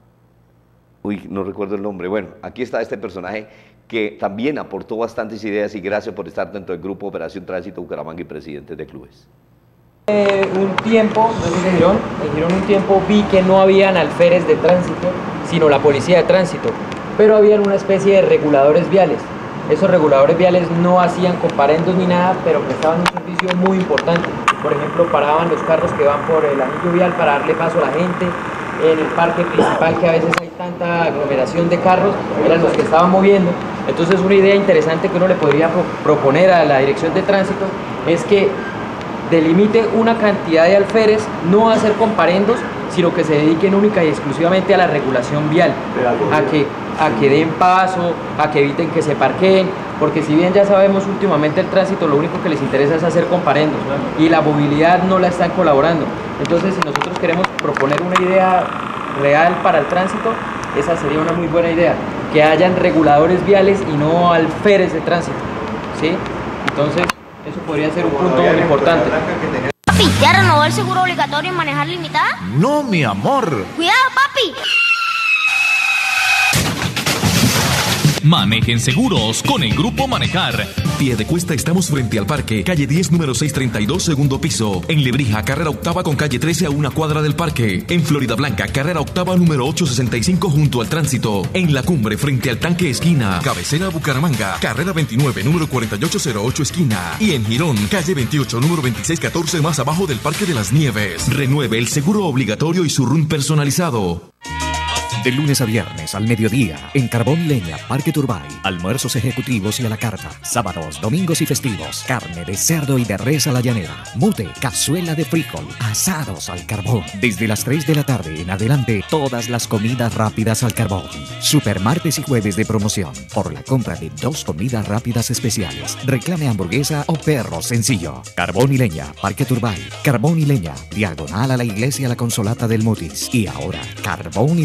uy, no recuerdo el nombre, bueno, aquí está este personaje que también aportó bastantes ideas y gracias por estar dentro del grupo Operación Tránsito Bucaramanga y presidentes de clubes. Eh, un tiempo, no sé si en Girón, en Girón un tiempo vi que no habían alférez de tránsito, sino la policía de tránsito, pero habían una especie de reguladores viales. Esos reguladores viales no hacían comparendos ni nada, pero prestaban un servicio muy importante. Por ejemplo, paraban los carros que van por el anillo vial para darle paso a la gente. En el parque principal, que a veces hay tanta aglomeración de carros, eran los que estaban moviendo. Entonces, una idea interesante que uno le podría pro proponer a la Dirección de Tránsito es que delimite una cantidad de alférez, no a hacer comparendos, sino que se dediquen única y exclusivamente a la regulación vial, a que, a que den paso, a que eviten que se parqueen, porque si bien ya sabemos últimamente el tránsito lo único que les interesa es hacer comparendos, ¿no? Y la movilidad no la están colaborando. Entonces, si nosotros queremos proponer una idea real para el tránsito, esa sería una muy buena idea, que hayan reguladores viales y no alférez de tránsito, ¿sí? Entonces, eso podría ser un punto muy importante. Papi, ¿ya renovó el seguro obligatorio en manejar limitada? No, mi amor. ¡Cuidado, papi! Manejen seguros con el Grupo Manejar. Piedecuesta estamos frente al parque, calle diez, número seiscientos treinta y dos, segundo piso. En Lebrija, carrera octava con calle trece a una cuadra del parque. En Florida Blanca, carrera octava, número ochocientos sesenta y cinco junto al tránsito. En La Cumbre, frente al tanque esquina. Cabecera Bucaramanga, carrera veintinueve, número cuarenta y ocho cero ocho esquina. Y en Girón, calle veintiocho, número veintiséis catorce más abajo del Parque de las Nieves. Renueve el seguro obligatorio y su run personalizado. De lunes a viernes al mediodía, en Carbón y Leña, Parque Turbay. Almuerzos ejecutivos y a la carta. Sábados, domingos y festivos. Carne de cerdo y de res a la llanera. Mute, cazuela de frijol. Asados al carbón. Desde las tres de la tarde en adelante, todas las comidas rápidas al carbón. Super martes y jueves de promoción. Por la compra de dos comidas rápidas especiales. Reclame hamburguesa o perro sencillo. Carbón y Leña, Parque Turbay. Carbón y Leña, diagonal a la iglesia La Consolata del Mutis. Y ahora, Carbón y Leña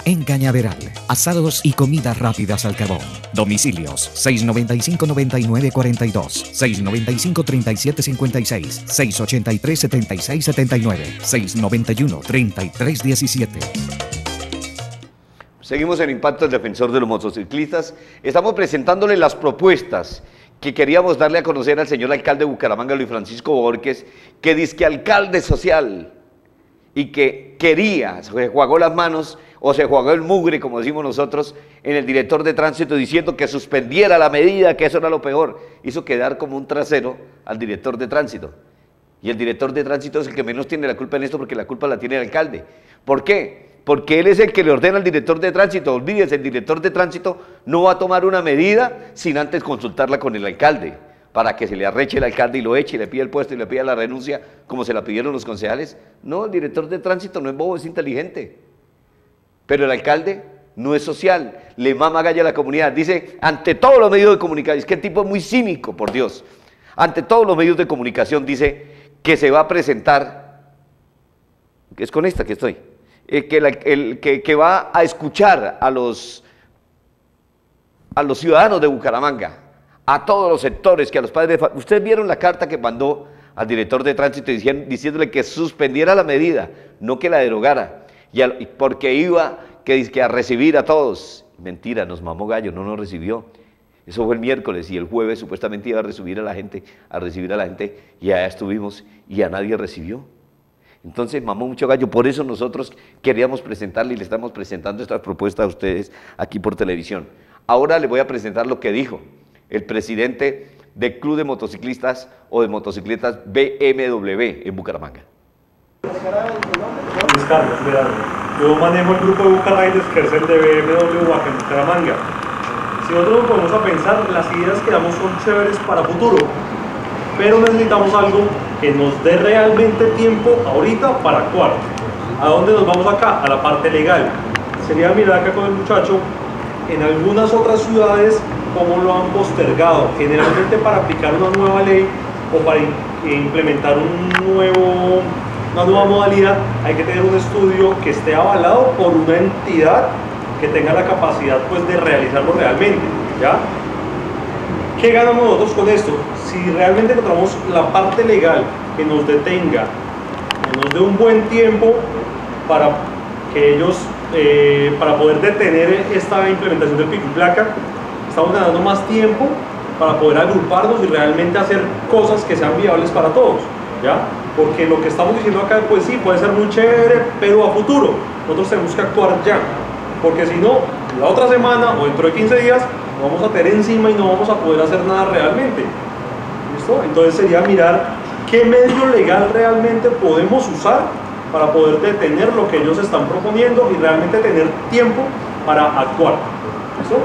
En Cañaveral, asados y comidas rápidas al carbón. Domicilios seis noventa y cinco, noventa y nueve, cuarenta y dos, seis noventa y cinco, treinta y siete, cincuenta y seis, seis ochenta y tres, setenta y seis, setenta y nueve, seis noventa y uno, treinta y tres, diecisiete. Seguimos en Impacto, el defensor de los motociclistas. Estamos presentándole las propuestas que queríamos darle a conocer al señor alcalde de Bucaramanga, Luis Francisco Borges, que dice que alcalde social y que quería, se jugó las manos o se jugó el mugre, como decimos nosotros, en el director de tránsito diciendo que suspendiera la medida, que eso era lo peor. Hizo quedar como un trasero al director de tránsito. Y el director de tránsito es el que menos tiene la culpa en esto, porque la culpa la tiene el alcalde. ¿Por qué? Porque él es el que le ordena al director de tránsito. Olvídese, el director de tránsito no va a tomar una medida sin antes consultarla con el alcalde, para que se le arreche el alcalde y lo eche y le pida el puesto y le pida la renuncia, como se la pidieron los concejales. No, el director de tránsito no es bobo, es inteligente. Pero el alcalde no es social, le mama galla a la comunidad. Dice, ante todos los medios de comunicación, es que el tipo es muy cínico, por Dios. Ante todos los medios de comunicación dice que se va a presentar, que es con esta que estoy, eh, que, la, el, que, que va a escuchar a los, a los ciudadanos de Bucaramanga, a todos los sectores, que a los padres de familia. Ustedes vieron la carta que mandó al director de tránsito diciendo, diciéndole que suspendiera la medida, no que la derogara, y al, porque iba que, que a recibir a todos. Mentira, nos mamó gallo, no nos recibió. Eso fue el miércoles y el jueves supuestamente iba a recibir a la gente, a recibir a la gente, y allá estuvimos y a nadie recibió. Entonces mamó mucho gallo, por eso nosotros queríamos presentarle y le estamos presentando estas propuestas a ustedes aquí por televisión. Ahora les voy a presentar lo que dijo el presidente del Club de Motociclistas o de Motocicletas B M W en Bucaramanga. Luis Carlos Verano. Yo manejo el grupo de Bucariders, que es el de B M W acá en Bucaramanga. Si nosotros nos ponemos a pensar, las ideas que damos son chéveres para futuro, pero necesitamos algo que nos dé realmente tiempo ahorita para actuar. ¿A dónde nos vamos acá? A la parte legal. Sería mirar acá con el muchacho, en algunas otras ciudades, cómo lo han postergado, generalmente para aplicar una nueva ley o para implementar un nuevo, una nueva modalidad, hay que tener un estudio que esté avalado por una entidad que tenga la capacidad pues de realizarlo realmente, ¿ya? ¿Qué ganamos nosotros con esto? Si realmente encontramos la parte legal que nos detenga, que nos dé un buen tiempo para que ellos, eh, para poder detener esta implementación del pico y placa, estamos ganando más tiempo para poder agruparnos y realmente hacer cosas que sean viables para todos, ¿ya? Porque lo que estamos diciendo acá, pues sí, puede ser muy chévere, pero a futuro nosotros tenemos que actuar ya, porque si no, la otra semana o dentro de quince días nos vamos a tener encima y no vamos a poder hacer nada realmente. ¿Listo? Entonces sería mirar qué medio legal realmente podemos usar para poder detener lo que ellos están proponiendo y realmente tener tiempo para actuar. ¿Listo?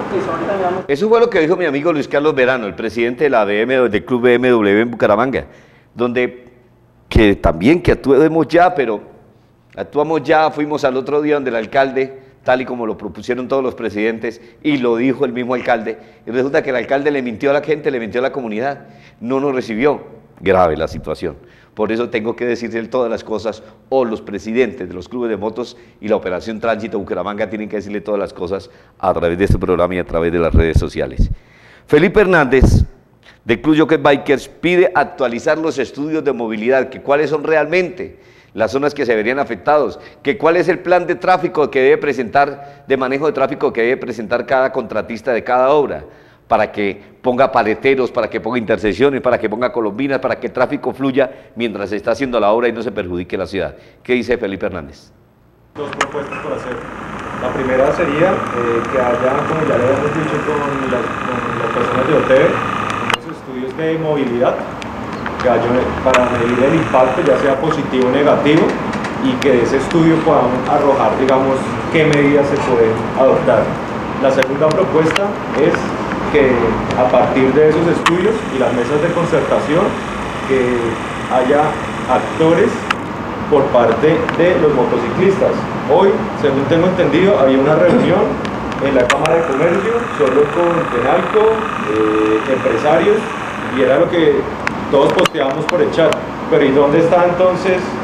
Eso fue lo que dijo mi amigo Luis Carlos Verano, el presidente de la B M W, del Club B M W en Bucaramanga, donde que también que actuemos ya, pero actuamos ya, fuimos al otro día donde el alcalde, tal y como lo propusieron todos los presidentes, y lo dijo el mismo alcalde, y resulta que el alcalde le mintió a la gente, le mintió a la comunidad, no nos recibió. Grave la situación. Por eso tengo que decirle todas las cosas, o los presidentes de los clubes de motos y la Operación Tránsito Bucaramanga tienen que decirle todas las cosas a través de este programa y a través de las redes sociales. Felipe Hernández, del Club Jockey Bikers, pide actualizar los estudios de movilidad, que cuáles son realmente las zonas que se verían afectados, que cuál es el plan de tráfico que debe presentar, de manejo de tráfico que debe presentar cada contratista de cada obra, para que ponga paleteros, para que ponga intersecciones, para que ponga colombinas, para que el tráfico fluya mientras se está haciendo la obra y no se perjudique la ciudad. ¿Qué dice Felipe Hernández? Dos propuestas por hacer. La primera sería eh, que haya, como ya le habíamos dicho con las, con las personas de O T E, unos estudios de movilidad que haya para medir el impacto, ya sea positivo o negativo, y que de ese estudio podamos arrojar, digamos, qué medidas se pueden adoptar. La segunda propuesta es que a partir de esos estudios y las mesas de concertación, que haya actores por parte de los motociclistas. Hoy, según tengo entendido, había una reunión en la Cámara de Comercio, solo con Penalco, eh, empresarios, y era lo que todos posteábamos por el chat. Pero ¿y dónde está entonces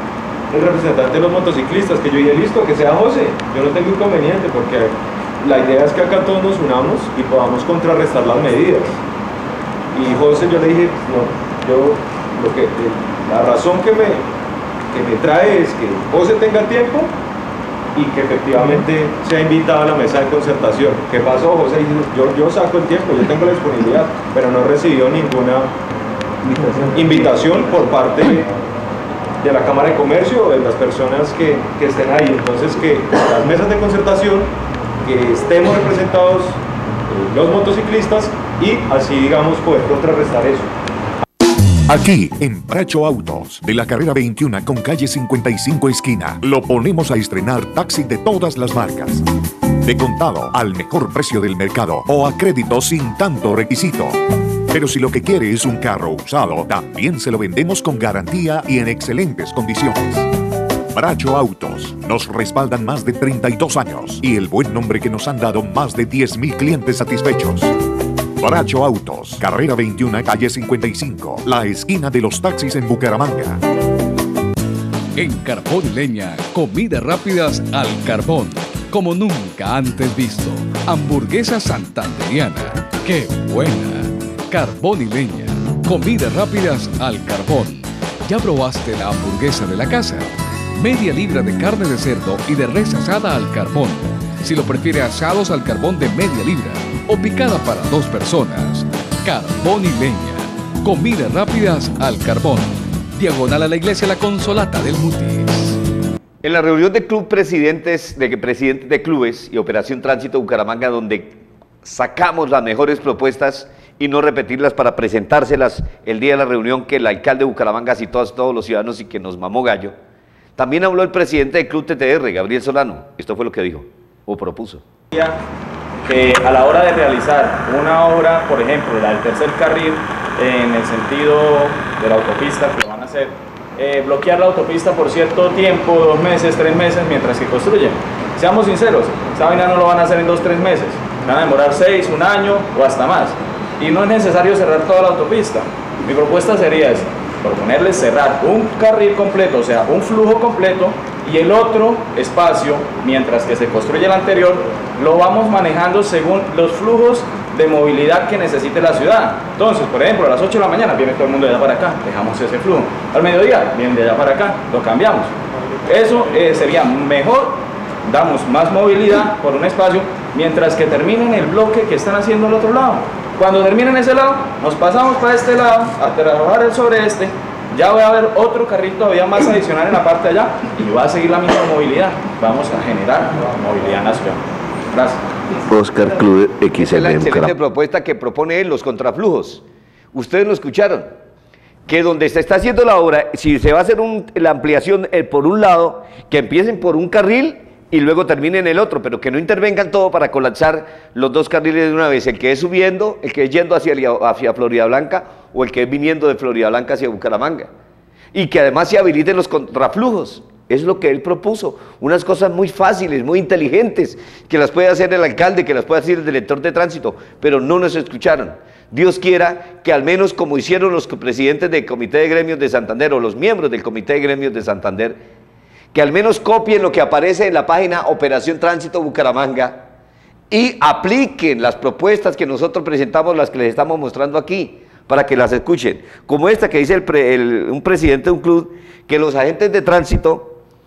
el representante de los motociclistas, que yo dije, listo, que sea José, yo no tengo inconveniente, porque la idea es que acá todos nos unamos y podamos contrarrestar las medidas. Y José, yo le dije, no, yo, lo que, la razón que me, que me trae es que José tenga tiempo y que efectivamente sea invitado a la mesa de concertación. ¿Qué pasó, José? Yo, yo saco el tiempo, yo tengo la disponibilidad, pero no recibió ninguna invitación, invitación por parte de la Cámara de Comercio o de las personas que, que estén ahí. Entonces, que las mesas de concertación, que estemos representados eh, los motociclistas y así, digamos, poder contrarrestar eso. Aquí, en Bracho Autos, de la carrera veintiuno con calle cincuenta y cinco esquina, lo ponemos a estrenar taxi de todas las marcas. De contado, al mejor precio del mercado o a crédito sin tanto requisito. Pero si lo que quiere es un carro usado, también se lo vendemos con garantía y en excelentes condiciones. Bracho Autos, nos respaldan más de treinta y dos años y el buen nombre que nos han dado más de diez mil clientes satisfechos. Bracho Autos, carrera veintiuno, calle cincuenta y cinco, la esquina de los taxis en Bucaramanga. En Carbón y Leña, comidas rápidas al carbón, como nunca antes visto. Hamburguesa santandereana, ¡qué buena! Carbón y Leña, comidas rápidas al carbón. ¿Ya probaste la hamburguesa de la casa? Media libra de carne de cerdo y de res asada al carbón. Si lo prefiere, asados al carbón de media libra o picada para dos personas. Carbón y Leña, comidas rápidas al carbón. Diagonal a la iglesia La Consolata del Mutis. En la reunión de club presidentes, de presidentes de clubes y Operación Tránsito Bucaramanga, donde sacamos las mejores propuestas y no repetirlas para presentárselas el día de la reunión que el alcalde de Bucaramanga citó a todos los ciudadanos y que nos mamó gallo, también habló el presidente del Club T T R, Gabriel Solano. Esto fue lo que dijo o propuso. Que a la hora de realizar una obra, por ejemplo, la del tercer carril en el sentido de la autopista que van a hacer, eh, bloquear la autopista por cierto tiempo, dos meses, tres meses, mientras que construyen. Seamos sinceros, esa vaina no lo van a hacer en dos, tres meses, van a demorar seis, un año o hasta más. Y no es necesario cerrar toda la autopista. Mi propuesta sería esa, proponerles cerrar un carril completo, o sea, un flujo completo, y el otro espacio, mientras que se construye el anterior, lo vamos manejando según los flujos de movilidad que necesite la ciudad. Entonces, por ejemplo, a las ocho de la mañana viene todo el mundo de allá para acá, dejamos ese flujo. Al mediodía vienen de allá para acá, lo cambiamos. Eso eh, sería mejor, damos más movilidad por un espacio, mientras que terminen el bloque que están haciendo al otro lado. Cuando terminen ese lado, nos pasamos para este lado, a trabajar el sobre este, ya va a haber otro carril todavía más adicional en la parte de allá y va a seguir la misma movilidad. Vamos a generar movilidad en la ciudad. Gracias. Oscar Club X L. Es la excelente propuesta que propone él, los contraflujos. Ustedes lo escucharon, que donde se está haciendo la obra, si se va a hacer un, la ampliación eh, por un lado, que empiecen por un carril y luego terminen el otro, pero que no intervengan todo para colapsar los dos carriles de una vez, el que es subiendo, el que es yendo hacia, hacia Florida Blanca o el que es viniendo de Florida Blanca hacia Bucaramanga. Y que además se habiliten los contraflujos. Es lo que él propuso, unas cosas muy fáciles, muy inteligentes, que las puede hacer el alcalde, que las puede hacer el director de tránsito, pero no nos escucharon. Dios quiera que al menos como hicieron los presidentes del Comité de Gremios de Santander o los miembros del Comité de Gremios de Santander, que al menos copien lo que aparece en la página Operación Tránsito Bucaramanga y apliquen las propuestas que nosotros presentamos, las que les estamos mostrando aquí, para que las escuchen. Como esta que dice el pre, el, un presidente de un club, que los agentes de tránsito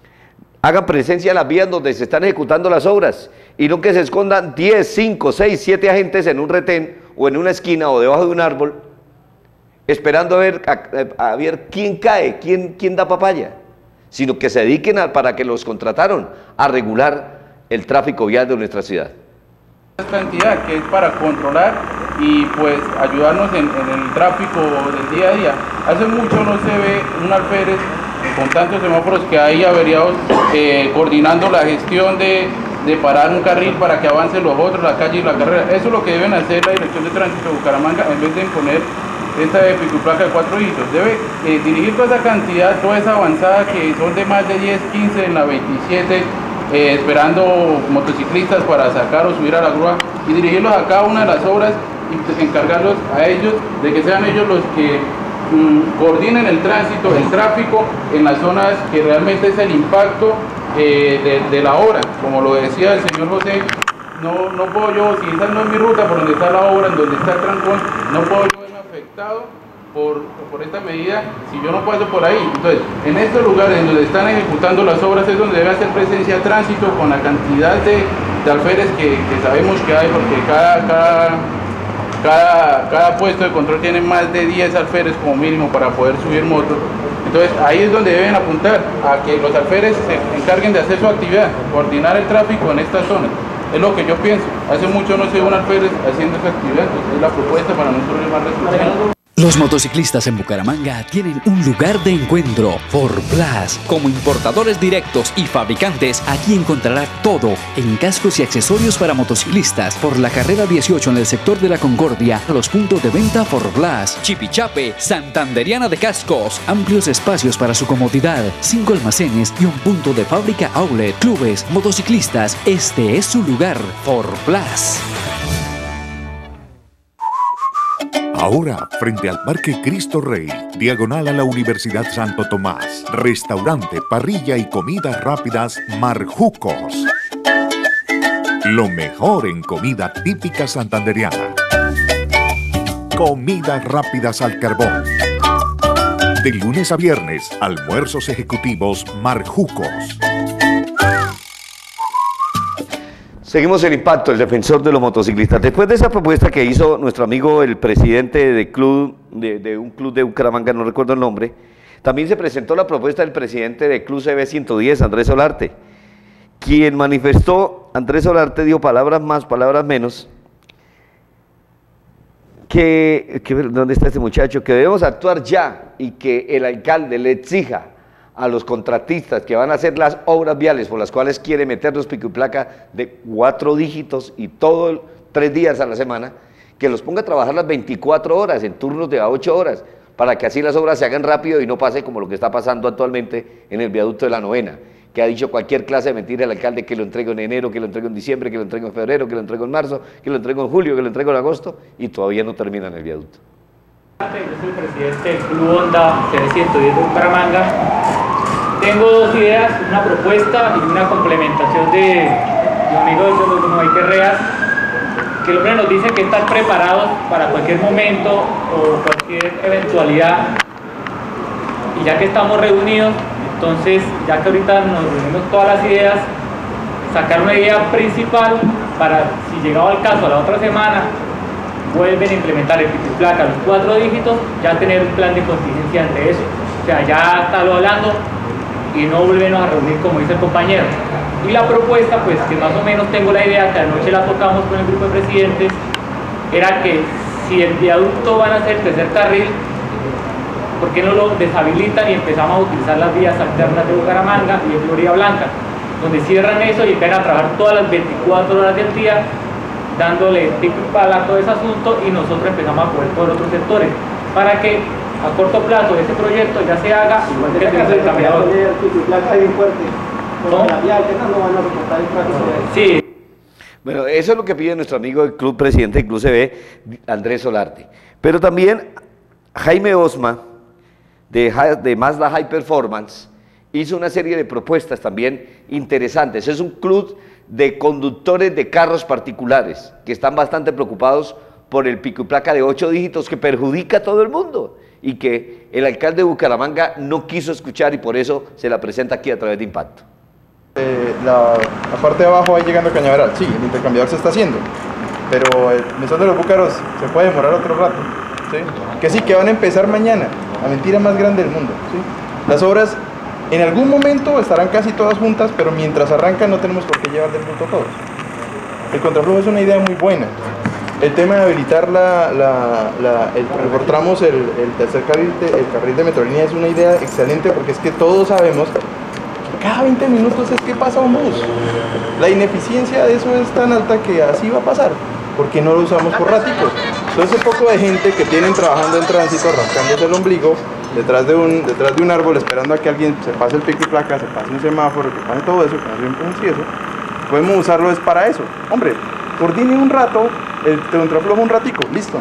hagan presencia en las vías donde se están ejecutando las obras y no que se escondan diez, cinco, seis, siete agentes en un retén o en una esquina o debajo de un árbol esperando a ver, a, a ver quién cae, quién, quién da papaya, sino que se dediquen a, para que los contrataron a regular el tráfico vial de nuestra ciudad. Esta entidad que es para controlar y pues ayudarnos en, en el tráfico del día a día. Hace mucho no se ve un alférez con tantos semáforos que hay averiados eh, coordinando la gestión de, de parar un carril para que avancen los otros, la calle y la carrera. Eso es lo que deben hacer la Dirección de Tránsito de Bucaramanga en vez de imponer esta pico-placa de cuatro dígitos. Debe eh, dirigir toda esa cantidad, toda esa avanzada que son de más de diez, quince en la veintisiete, eh, esperando motociclistas para sacar o subir a la grúa y dirigirlos a cada una de las obras y encargarlos a ellos de que sean ellos los que mmm, coordinen el tránsito, el tráfico en las zonas que realmente es el impacto eh, de, de la obra. Como lo decía el señor José, no, no puedo yo, si esa no es mi ruta por donde está la obra, en donde está el trancón, no puedo yo verme afectado por, por esta medida si yo no paso por ahí. Entonces, en estos lugares en donde están ejecutando las obras es donde debe hacer presencia tránsito con la cantidad de, de alférez que, que sabemos que hay, porque cada, cada, cada, cada puesto de control tiene más de diez alférez como mínimo para poder subir motos. Entonces, ahí es donde deben apuntar a que los alférez se encarguen de hacer su actividad, coordinar el tráfico en estas zonas. Es lo que yo pienso. Hace mucho no se ve un alférez haciendo esa actividad, entonces es la propuesta para nosotros más resultados. Los motociclistas en Bucaramanga tienen un lugar de encuentro, Forplas. Como importadores directos y fabricantes, aquí encontrará todo en cascos y accesorios para motociclistas. Por la carrera dieciocho en el sector de la Concordia, a los puntos de venta Forplas. Chipichape, Santanderiana de Cascos. Amplios espacios para su comodidad, cinco almacenes y un punto de fábrica outlet. Clubes, motociclistas, este es su lugar, Forplas. Ahora, frente al Parque Cristo Rey, diagonal a la Universidad Santo Tomás, restaurante, parrilla y comidas rápidas Marjucos. Lo mejor en comida típica santanderiana. Comidas rápidas al carbón. De lunes a viernes, almuerzos ejecutivos Marjucos. Seguimos el impacto, el defensor de los motociclistas. Después de esa propuesta que hizo nuestro amigo, el presidente de, club, de, de un club de Bucaramanga, no recuerdo el nombre, también se presentó la propuesta del presidente del Club C B ciento diez, Andrés Solarte, quien manifestó, Andrés Solarte dio palabras más, palabras menos, que, que ¿dónde está este muchacho? Que debemos actuar ya y que el alcalde le exija a los contratistas que van a hacer las obras viales por las cuales quiere meternos pico y placa de cuatro dígitos y todos tres días a la semana, que los ponga a trabajar las veinticuatro horas en turnos de a ocho horas, para que así las obras se hagan rápido y no pase como lo que está pasando actualmente en el viaducto de la Novena, que ha dicho cualquier clase de mentira el alcalde, que lo entrego en enero, que lo entrego en diciembre, que lo entrego en febrero, que lo entrego en marzo, que lo entrego en julio, que lo entrego en agosto, y todavía no termina en el viaducto. Yo soy el presidente del Club Honda C B ciento diez de Bucaramanga. Tengo dos ideas, una propuesta y una complementación de mi amigo de Donohay Querreas, que el hombre nos dice que están preparados para cualquier momento o cualquier eventualidad. Y ya que estamos reunidos, entonces, ya que ahorita nos reunimos todas las ideas, sacar una idea principal para, si llegado al caso, a la otra semana, vuelven a implementar el pico y placa, los cuatro dígitos, ya tener un plan de contingencia ante eso. O sea, ya estarlo hablando y no volvernos a reunir como dice el compañero. Y la propuesta, pues que más o menos tengo la idea, que anoche la tocamos con el grupo de presidentes, era que si el viaducto van a hacer tercer carril, ¿por qué no lo deshabilitan y empezamos a utilizar las vías alternas de Bucaramanga y de Florida Blanca, donde cierran eso y empiezan a trabajar todas las veinticuatro horas del día, dándole pico y pala a todo ese asunto, y nosotros empezamos a poder por otros sectores, para que a corto plazo ese proyecto ya se haga igual que el tercer cambiador. Sí. Bueno, eso es lo que pide nuestro amigo del club presidente del Club C B, Andrés Solarte. Pero también Jaime Osma, de, de Mazda High Performance, hizo una serie de propuestas también interesantes. Es un club de conductores de carros particulares que están bastante preocupados por el pico y placa de ocho dígitos que perjudica a todo el mundo y que el alcalde de Bucaramanga no quiso escuchar, y por eso se la presenta aquí a través de Impacto. Eh, la, la parte de abajo ahí llegando a Cañaveral, sí, el intercambiador se está haciendo, pero el mesón de los búcaros se puede demorar otro rato, ¿sí? Que sí, que van a empezar mañana, la mentira más grande del mundo, ¿sí? Las obras en algún momento estarán casi todas juntas, pero mientras arrancan no tenemos por qué llevar del punto todos. El contraflujo es una idea muy buena. El tema de habilitar la, la, la, el, por tramos el, el tercer carril, de, el carril de Metrolínea es una idea excelente, porque es que todos sabemos que cada veinte minutos es que pasa un bus. La ineficiencia de eso es tan alta que así va a pasar. ¿Por qué no lo usamos por raticos? Entonces, un poco de gente que tienen trabajando en tránsito, rascándose el ombligo, detrás de un, detrás de un árbol, esperando a que alguien se pase el pico y placa, se pase un semáforo, que pase todo eso, que no siempre es eso. Podemos usarlo es para eso. Hombre, coordine un rato, el contraflujo un ratico, listo.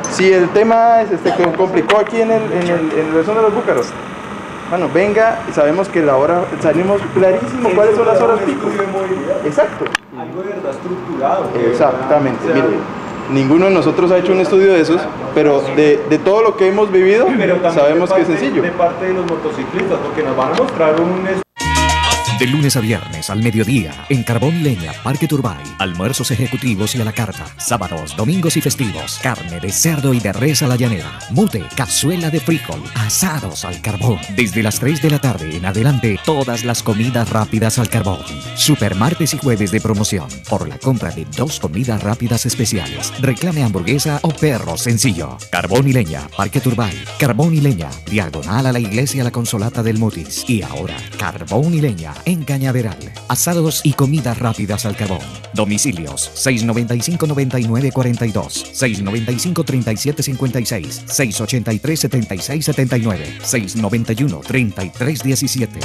Si el tema es, este, que complicó aquí en el, en el, en el son de los búcaros, bueno, venga, sabemos que la hora, salimos clarísimo cuáles son las horas pico. Exacto. Algo de verdad estructurado. Exactamente. Mire, ninguno de nosotros ha hecho un estudio de esos, pero de, de todo lo que hemos vivido, sabemos que es sencillo. De parte de los motociclistas, porque nos van a mostrar un... De lunes a viernes al mediodía, en Carbón y Leña, Parque Turbay, almuerzos ejecutivos y a la carta, sábados, domingos y festivos, carne de cerdo y de res a la llanera, mute, cazuela de frijol, asados al carbón. Desde las tres de la tarde en adelante, todas las comidas rápidas al carbón. Super martes y jueves de promoción. Por la compra de dos comidas rápidas especiales, reclame hamburguesa o perro sencillo. Carbón y Leña, Parque Turbay, Carbón y Leña, diagonal a la iglesia La Consolata del Mutis. Y ahora, Carbón y Leña en Cañaveral. Asados y comidas rápidas al carbón. Domicilios seis noventa y cinco, noventa y nueve, cuarenta y dos, seis noventa y cinco, treinta y siete, cincuenta y seis, seis ochenta y tres, setenta y seis, setenta y nueve, seis noventa y uno, treinta y tres, diecisiete.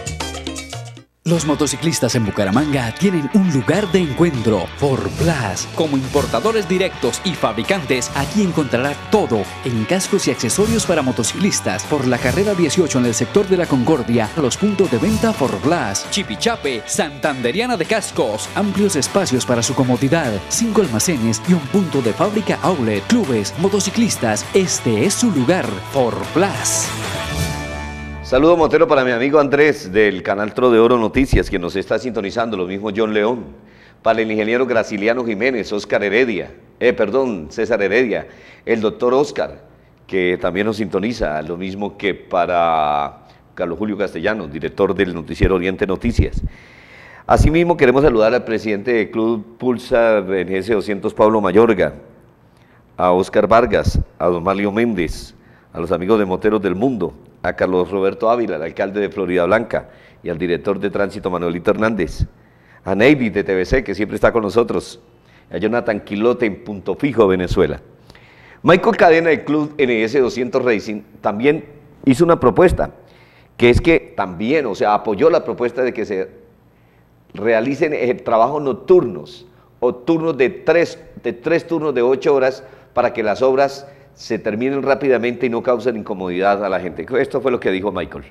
Los motociclistas en Bucaramanga tienen un lugar de encuentro. ForBlas. Como importadores directos y fabricantes, aquí encontrará todo en cascos y accesorios para motociclistas. Por la carrera dieciocho en el sector de la Concordia, los puntos de venta ForBlas. Chipichape, Santanderiana de Cascos. Amplios espacios para su comodidad. Cinco almacenes y un punto de fábrica outlet. Clubes, motociclistas. Este es su lugar. ForBlas. Saludo motero para mi amigo Andrés del canal Tro de Oro Noticias, que nos está sintonizando, lo mismo John León, para el ingeniero Graciliano Jiménez, Oscar Heredia, eh, perdón, César Heredia, el doctor Oscar, que también nos sintoniza, lo mismo que para Carlos Julio Castellanos, director del noticiero Oriente Noticias. Asimismo queremos saludar al presidente del Club Pulsa en G S doscientos, Pablo Mayorga, a Oscar Vargas, a don Mario Méndez, a los amigos de Moteros del Mundo, a Carlos Roberto Ávila, el alcalde de Florida Blanca, y al director de tránsito Manuelito Hernández, a Navy de T V C, que siempre está con nosotros, a Jonathan Quilote en Punto Fijo, Venezuela. Michael Cadena del Club N S doscientos Racing también hizo una propuesta, que es que también, o sea, apoyó la propuesta de que se realicen eh, trabajos nocturnos, o turnos de tres, de tres turnos de ocho horas, para que las obras se terminen rápidamente y no causen incomodidad a la gente. Esto fue lo que dijo Michael.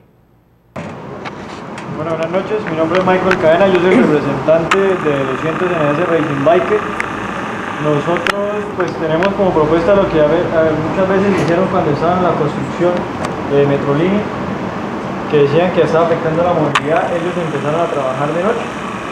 Bueno, buenas noches, mi nombre es Michael Cadena, yo soy el representante de doscientos N S Racing Biker. Nosotros pues tenemos como propuesta lo que a ver, a ver, muchas veces hicieron cuando estaban en la construcción de Metrolínea, que decían que estaba afectando la movilidad, ellos empezaron a trabajar de noche.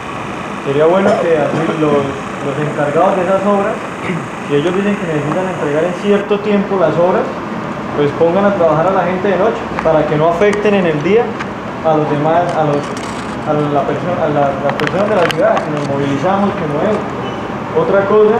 Sería bueno que así los, los encargados de esas obras, si ellos dicen que necesitan entregar en cierto tiempo las obras, pues pongan a trabajar a la gente de noche, para que no afecten en el día a los demás, a, los, a, la persona, a la, las personas de la ciudad, que nos movilizamos, que movemos. Otra cosa,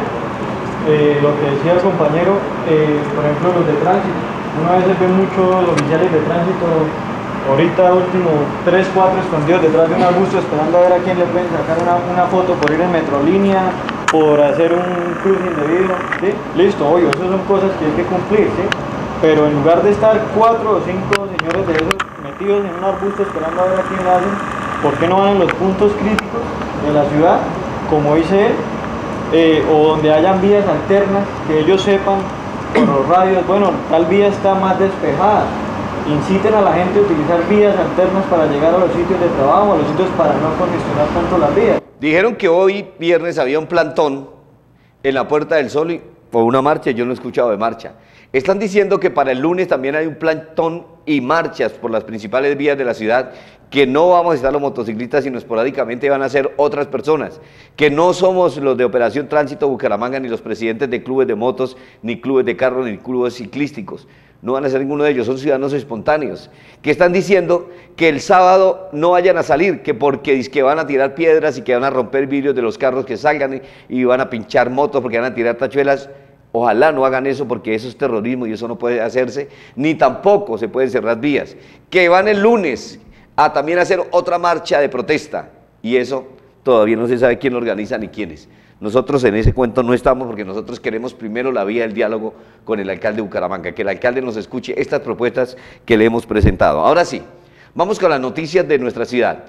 eh, lo que decía el compañero, eh, por ejemplo los de tránsito, uno a veces ve muchos oficiales de tránsito, ahorita último, tres, cuatro escondidos detrás de un arbusto esperando a ver a quién le pueden sacar una, una foto por ir en Metrolínea, por hacer un cruising de vidrio, ¿sí? Listo, obvio, esas son cosas que hay que cumplir, ¿sí? Pero en lugar de estar cuatro o cinco señores de esos metidos en un arbusto esperando a ver a quién lo hacen, ¿por qué no van en los puntos críticos de la ciudad, como dice él, eh, o donde hayan vías alternas, que ellos sepan por los radios, bueno, tal vía está más despejada, inciten a la gente a utilizar vías alternas para llegar a los sitios de trabajo, a los sitios para no congestionar tanto las vías. Dijeron que hoy viernes había un plantón en la Puerta del Sol y, o una marcha, yo no he escuchado de marcha. Están diciendo que para el lunes también hay un plantón y marchas por las principales vías de la ciudad, que no vamos a estar los motociclistas, sino esporádicamente van a ser otras personas, que no somos los de Operación Tránsito Bucaramanga, ni los presidentes de clubes de motos, ni clubes de carros, ni clubes ciclísticos. No van a ser ninguno de ellos, son ciudadanos espontáneos, que están diciendo que el sábado no vayan a salir, que porque que van a tirar piedras y que van a romper vidrios de los carros que salgan y van a pinchar motos porque van a tirar tachuelas. Ojalá no hagan eso, porque eso es terrorismo y eso no puede hacerse, ni tampoco se pueden cerrar vías. Que van el lunes a también hacer otra marcha de protesta, y eso todavía no se sabe quién lo organiza ni quiénes. Nosotros en ese cuento no estamos, porque nosotros queremos primero la vía del diálogo con el alcalde de Bucaramanga, que el alcalde nos escuche estas propuestas que le hemos presentado. Ahora sí, vamos con las noticias de nuestra ciudad.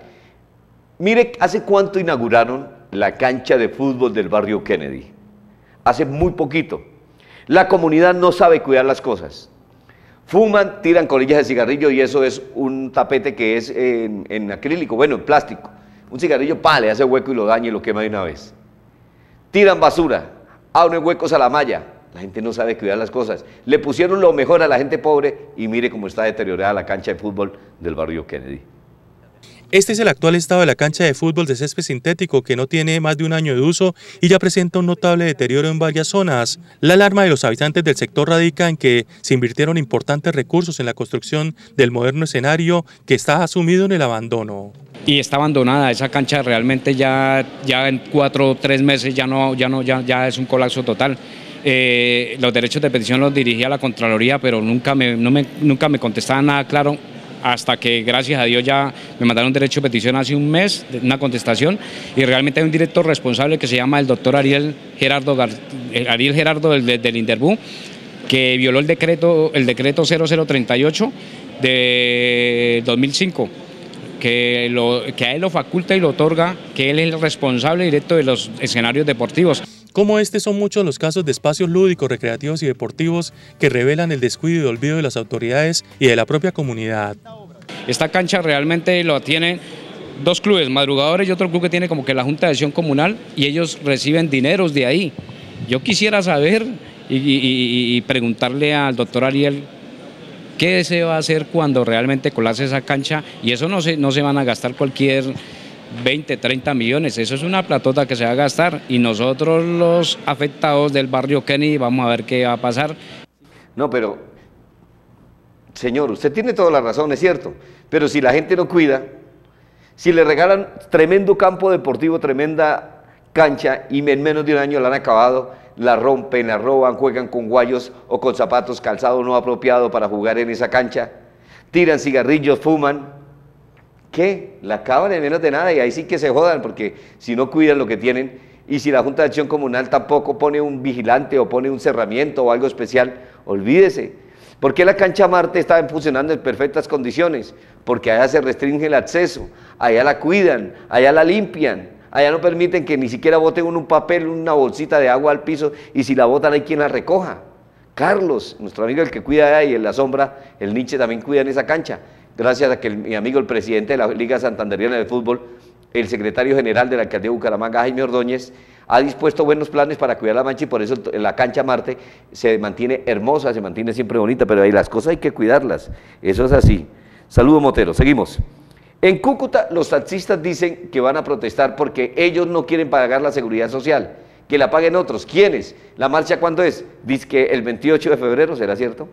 Mire, ¿hace cuánto inauguraron la cancha de fútbol del barrio Kennedy? Hace muy poquito. La comunidad no sabe cuidar las cosas. Fuman, tiran colillas de cigarrillo y eso es un tapete que es en, en acrílico, bueno, en plástico. Un cigarrillo, pa, le hace hueco y lo daña y lo quema de una vez. Tiran basura, abren huecos a la malla. La gente no sabe cuidar las cosas. Le pusieron lo mejor a la gente pobre y mire cómo está deteriorada la cancha de fútbol del barrio Kennedy. Este es el actual estado de la cancha de fútbol de césped sintético, que no tiene más de un año de uso y ya presenta un notable deterioro en varias zonas. La alarma de los habitantes del sector radica en que se invirtieron importantes recursos en la construcción del moderno escenario que está sumido en el abandono. Y está abandonada esa cancha, realmente ya, ya en cuatro o tres meses ya, no, ya, no, ya, ya es un colapso total. Eh, los derechos de petición los dirigí a la Contraloría, pero nunca me, no me, nunca me contestaban nada claro, hasta que gracias a Dios ya me mandaron un derecho de petición hace un mes, una contestación, y realmente hay un director responsable que se llama el doctor Ariel Gerardo, Gar, Ariel Gerardo del, del Inderbú, que violó el decreto, el decreto cero cero treinta y ocho de dos mil cinco, que, lo, que a él lo faculta y lo otorga, que él es el responsable directo de los escenarios deportivos. Como este, son muchos los casos de espacios lúdicos, recreativos y deportivos que revelan el descuido y olvido de las autoridades y de la propia comunidad. Esta cancha realmente lo tienen dos clubes, Madrugadores y otro club que tiene como que la Junta de Acción Comunal, y ellos reciben dineros de ahí. Yo quisiera saber y, y, y preguntarle al doctor Ariel qué se va a hacer cuando realmente colapse esa cancha, y eso no se, no se van a gastar cualquier veinte, treinta millones, eso es una platota que se va a gastar, y nosotros los afectados del barrio Kennedy vamos a ver qué va a pasar. No, pero, señor, usted tiene toda la razón, es cierto, pero si la gente no cuida, si le regalan tremendo campo deportivo, tremenda cancha, y en menos de un año la han acabado, la rompen, la roban, juegan con guayos o con zapatos calzados no apropiados para jugar en esa cancha, tiran cigarrillos, fuman, ¿qué? La acaban en menos de nada, y ahí sí que se jodan, porque si no cuidan lo que tienen, y si la Junta de Acción Comunal tampoco pone un vigilante o pone un cerramiento o algo especial, olvídese. ¿Por qué la cancha Marte está funcionando en perfectas condiciones? Porque allá se restringe el acceso, allá la cuidan, allá la limpian, allá no permiten que ni siquiera boten un papel, una bolsita de agua al piso, y si la botan hay quien la recoja. Carlos, nuestro amigo el que cuida ahí en la sombra, el Nietzsche, también cuida en esa cancha. Gracias a que el, mi amigo el presidente de la Liga Santanderiana de Fútbol, el secretario general de la alcaldía de Bucaramanga, Jaime Ordóñez, ha dispuesto buenos planes para cuidar la mancha, y por eso la cancha Marte se mantiene hermosa, se mantiene siempre bonita, pero ahí las cosas hay que cuidarlas, eso es así. Saludos, Motero, seguimos. En Cúcuta los taxistas dicen que van a protestar porque ellos no quieren pagar la seguridad social, que la paguen otros. ¿Quiénes? ¿La marcha cuándo es? Dice que el veintiocho de febrero, ¿será cierto?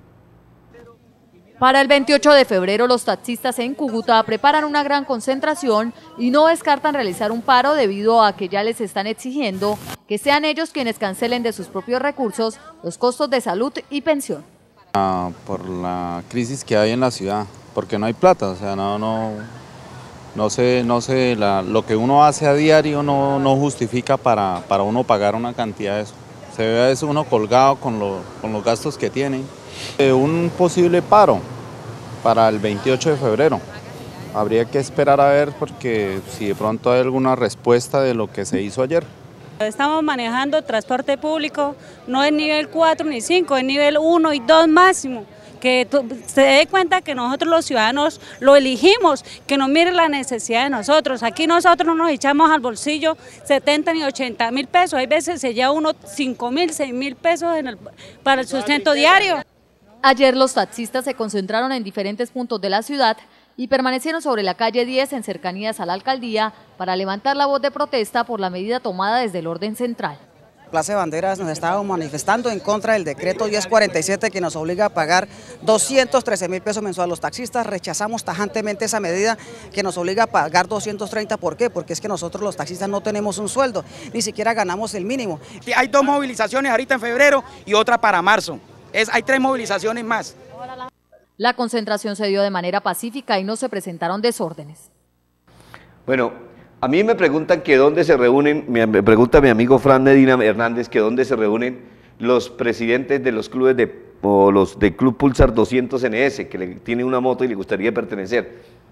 Para el veintiocho de febrero, los taxistas en Cúcuta preparan una gran concentración y no descartan realizar un paro debido a que ya les están exigiendo que sean ellos quienes cancelen de sus propios recursos los costos de salud y pensión. Ah, por la crisis que hay en la ciudad, porque no hay plata, o sea, no, no, no sé, no sé la, lo que uno hace a diario no, no justifica para, para uno pagar una cantidad de eso. Se ve a veces uno colgado con, lo, con los gastos que tiene. Eh, un posible paro para el veintiocho de febrero. Habría que esperar a ver, porque si de pronto hay alguna respuesta de lo que se hizo ayer. Estamos manejando transporte público, no es nivel cuatro ni cinco, es nivel uno y dos máximo. Que se dé cuenta que nosotros los ciudadanos lo elegimos, que nos mire la necesidad de nosotros. Aquí nosotros no nos echamos al bolsillo setenta ni ochenta mil pesos, hay veces se lleva uno cinco mil, seis mil pesos en el, para el sustento diario. Ayer los taxistas se concentraron en diferentes puntos de la ciudad y permanecieron sobre la calle diez en cercanías a la alcaldía para levantar la voz de protesta por la medida tomada desde el orden central. Plaza de Banderas nos estábamos manifestando en contra del decreto diez cuarenta y siete que nos obliga a pagar doscientos trece mil pesos mensuales. Los taxistas rechazamos tajantemente esa medida que nos obliga a pagar doscientos treinta. ¿Por qué? Porque es que nosotros los taxistas no tenemos un sueldo, ni siquiera ganamos el mínimo. Hay dos movilizaciones ahorita en febrero y otra para marzo. Es, hay tres movilizaciones más. La concentración se dio de manera pacífica y no se presentaron desórdenes. Bueno, a mí me preguntan que dónde se reúnen, me pregunta mi amigo Fran Medina Hernández, que dónde se reúnen los presidentes de los clubes de, o los de Club Pulsar doscientos N S, que le tiene una moto y le gustaría pertenecer.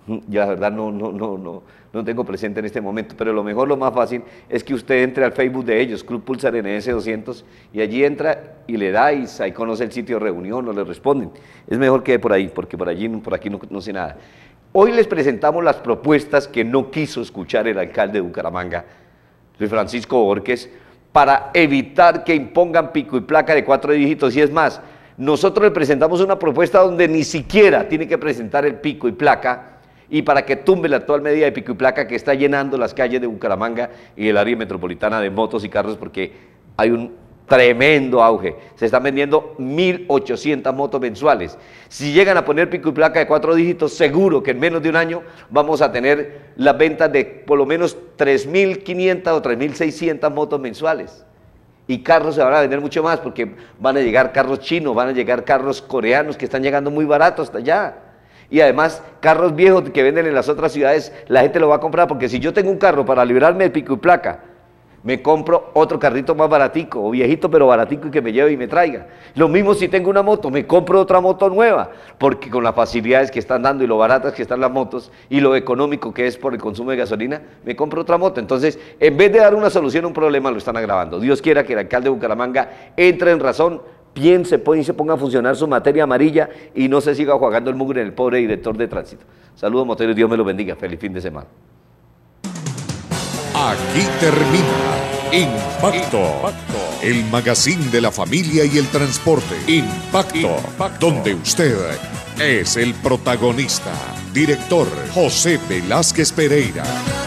Ya la verdad no, no, no, no, no tengo presente en este momento, pero lo mejor, lo más fácil es que usted entre al Facebook de ellos, Club Pulsar N S doscientos, y allí entra y le da y ahí conoce el sitio de reunión o le responden. Es mejor que por ahí, porque por allí, por aquí no, no sé nada. Hoy les presentamos las propuestas que no quiso escuchar el alcalde de Bucaramanga, Luis Francisco Borges, para evitar que impongan pico y placa de cuatro dígitos. Y es más, nosotros le presentamos una propuesta donde ni siquiera tiene que presentar el pico y placa, y para que tumbe la actual medida de pico y placa que está llenando las calles de Bucaramanga y el área metropolitana de motos y carros, porque hay un tremendo auge. Se están vendiendo mil ochocientas motos mensuales. Si llegan a poner pico y placa de cuatro dígitos, seguro que en menos de un año vamos a tener las ventas de por lo menos tres mil quinientas o tres mil seiscientas motos mensuales. Y carros se van a vender mucho más, porque van a llegar carros chinos, van a llegar carros coreanos que están llegando muy baratos hasta allá. Y además, carros viejos que venden en las otras ciudades, la gente lo va a comprar, porque si yo tengo un carro para librarme de pico y placa, me compro otro carrito más baratico, o viejito pero baratico, y que me lleve y me traiga. Lo mismo si tengo una moto, me compro otra moto nueva, porque con las facilidades que están dando y lo baratas que están las motos, y lo económico que es por el consumo de gasolina, me compro otra moto. Entonces, en vez de dar una solución a un problema, lo están agravando. Dios quiera que el alcalde de Bucaramanga entre en razón, piense, y se ponga a funcionar su materia amarilla y no se siga jugando el mugre en el pobre director de tránsito. Saludos, moteros, Dios me los bendiga. Feliz fin de semana. Aquí termina Impacto, Impacto, el magazine de la familia y el transporte. Impacto, Impacto, donde usted es el protagonista. Director José Velázquez Pereira.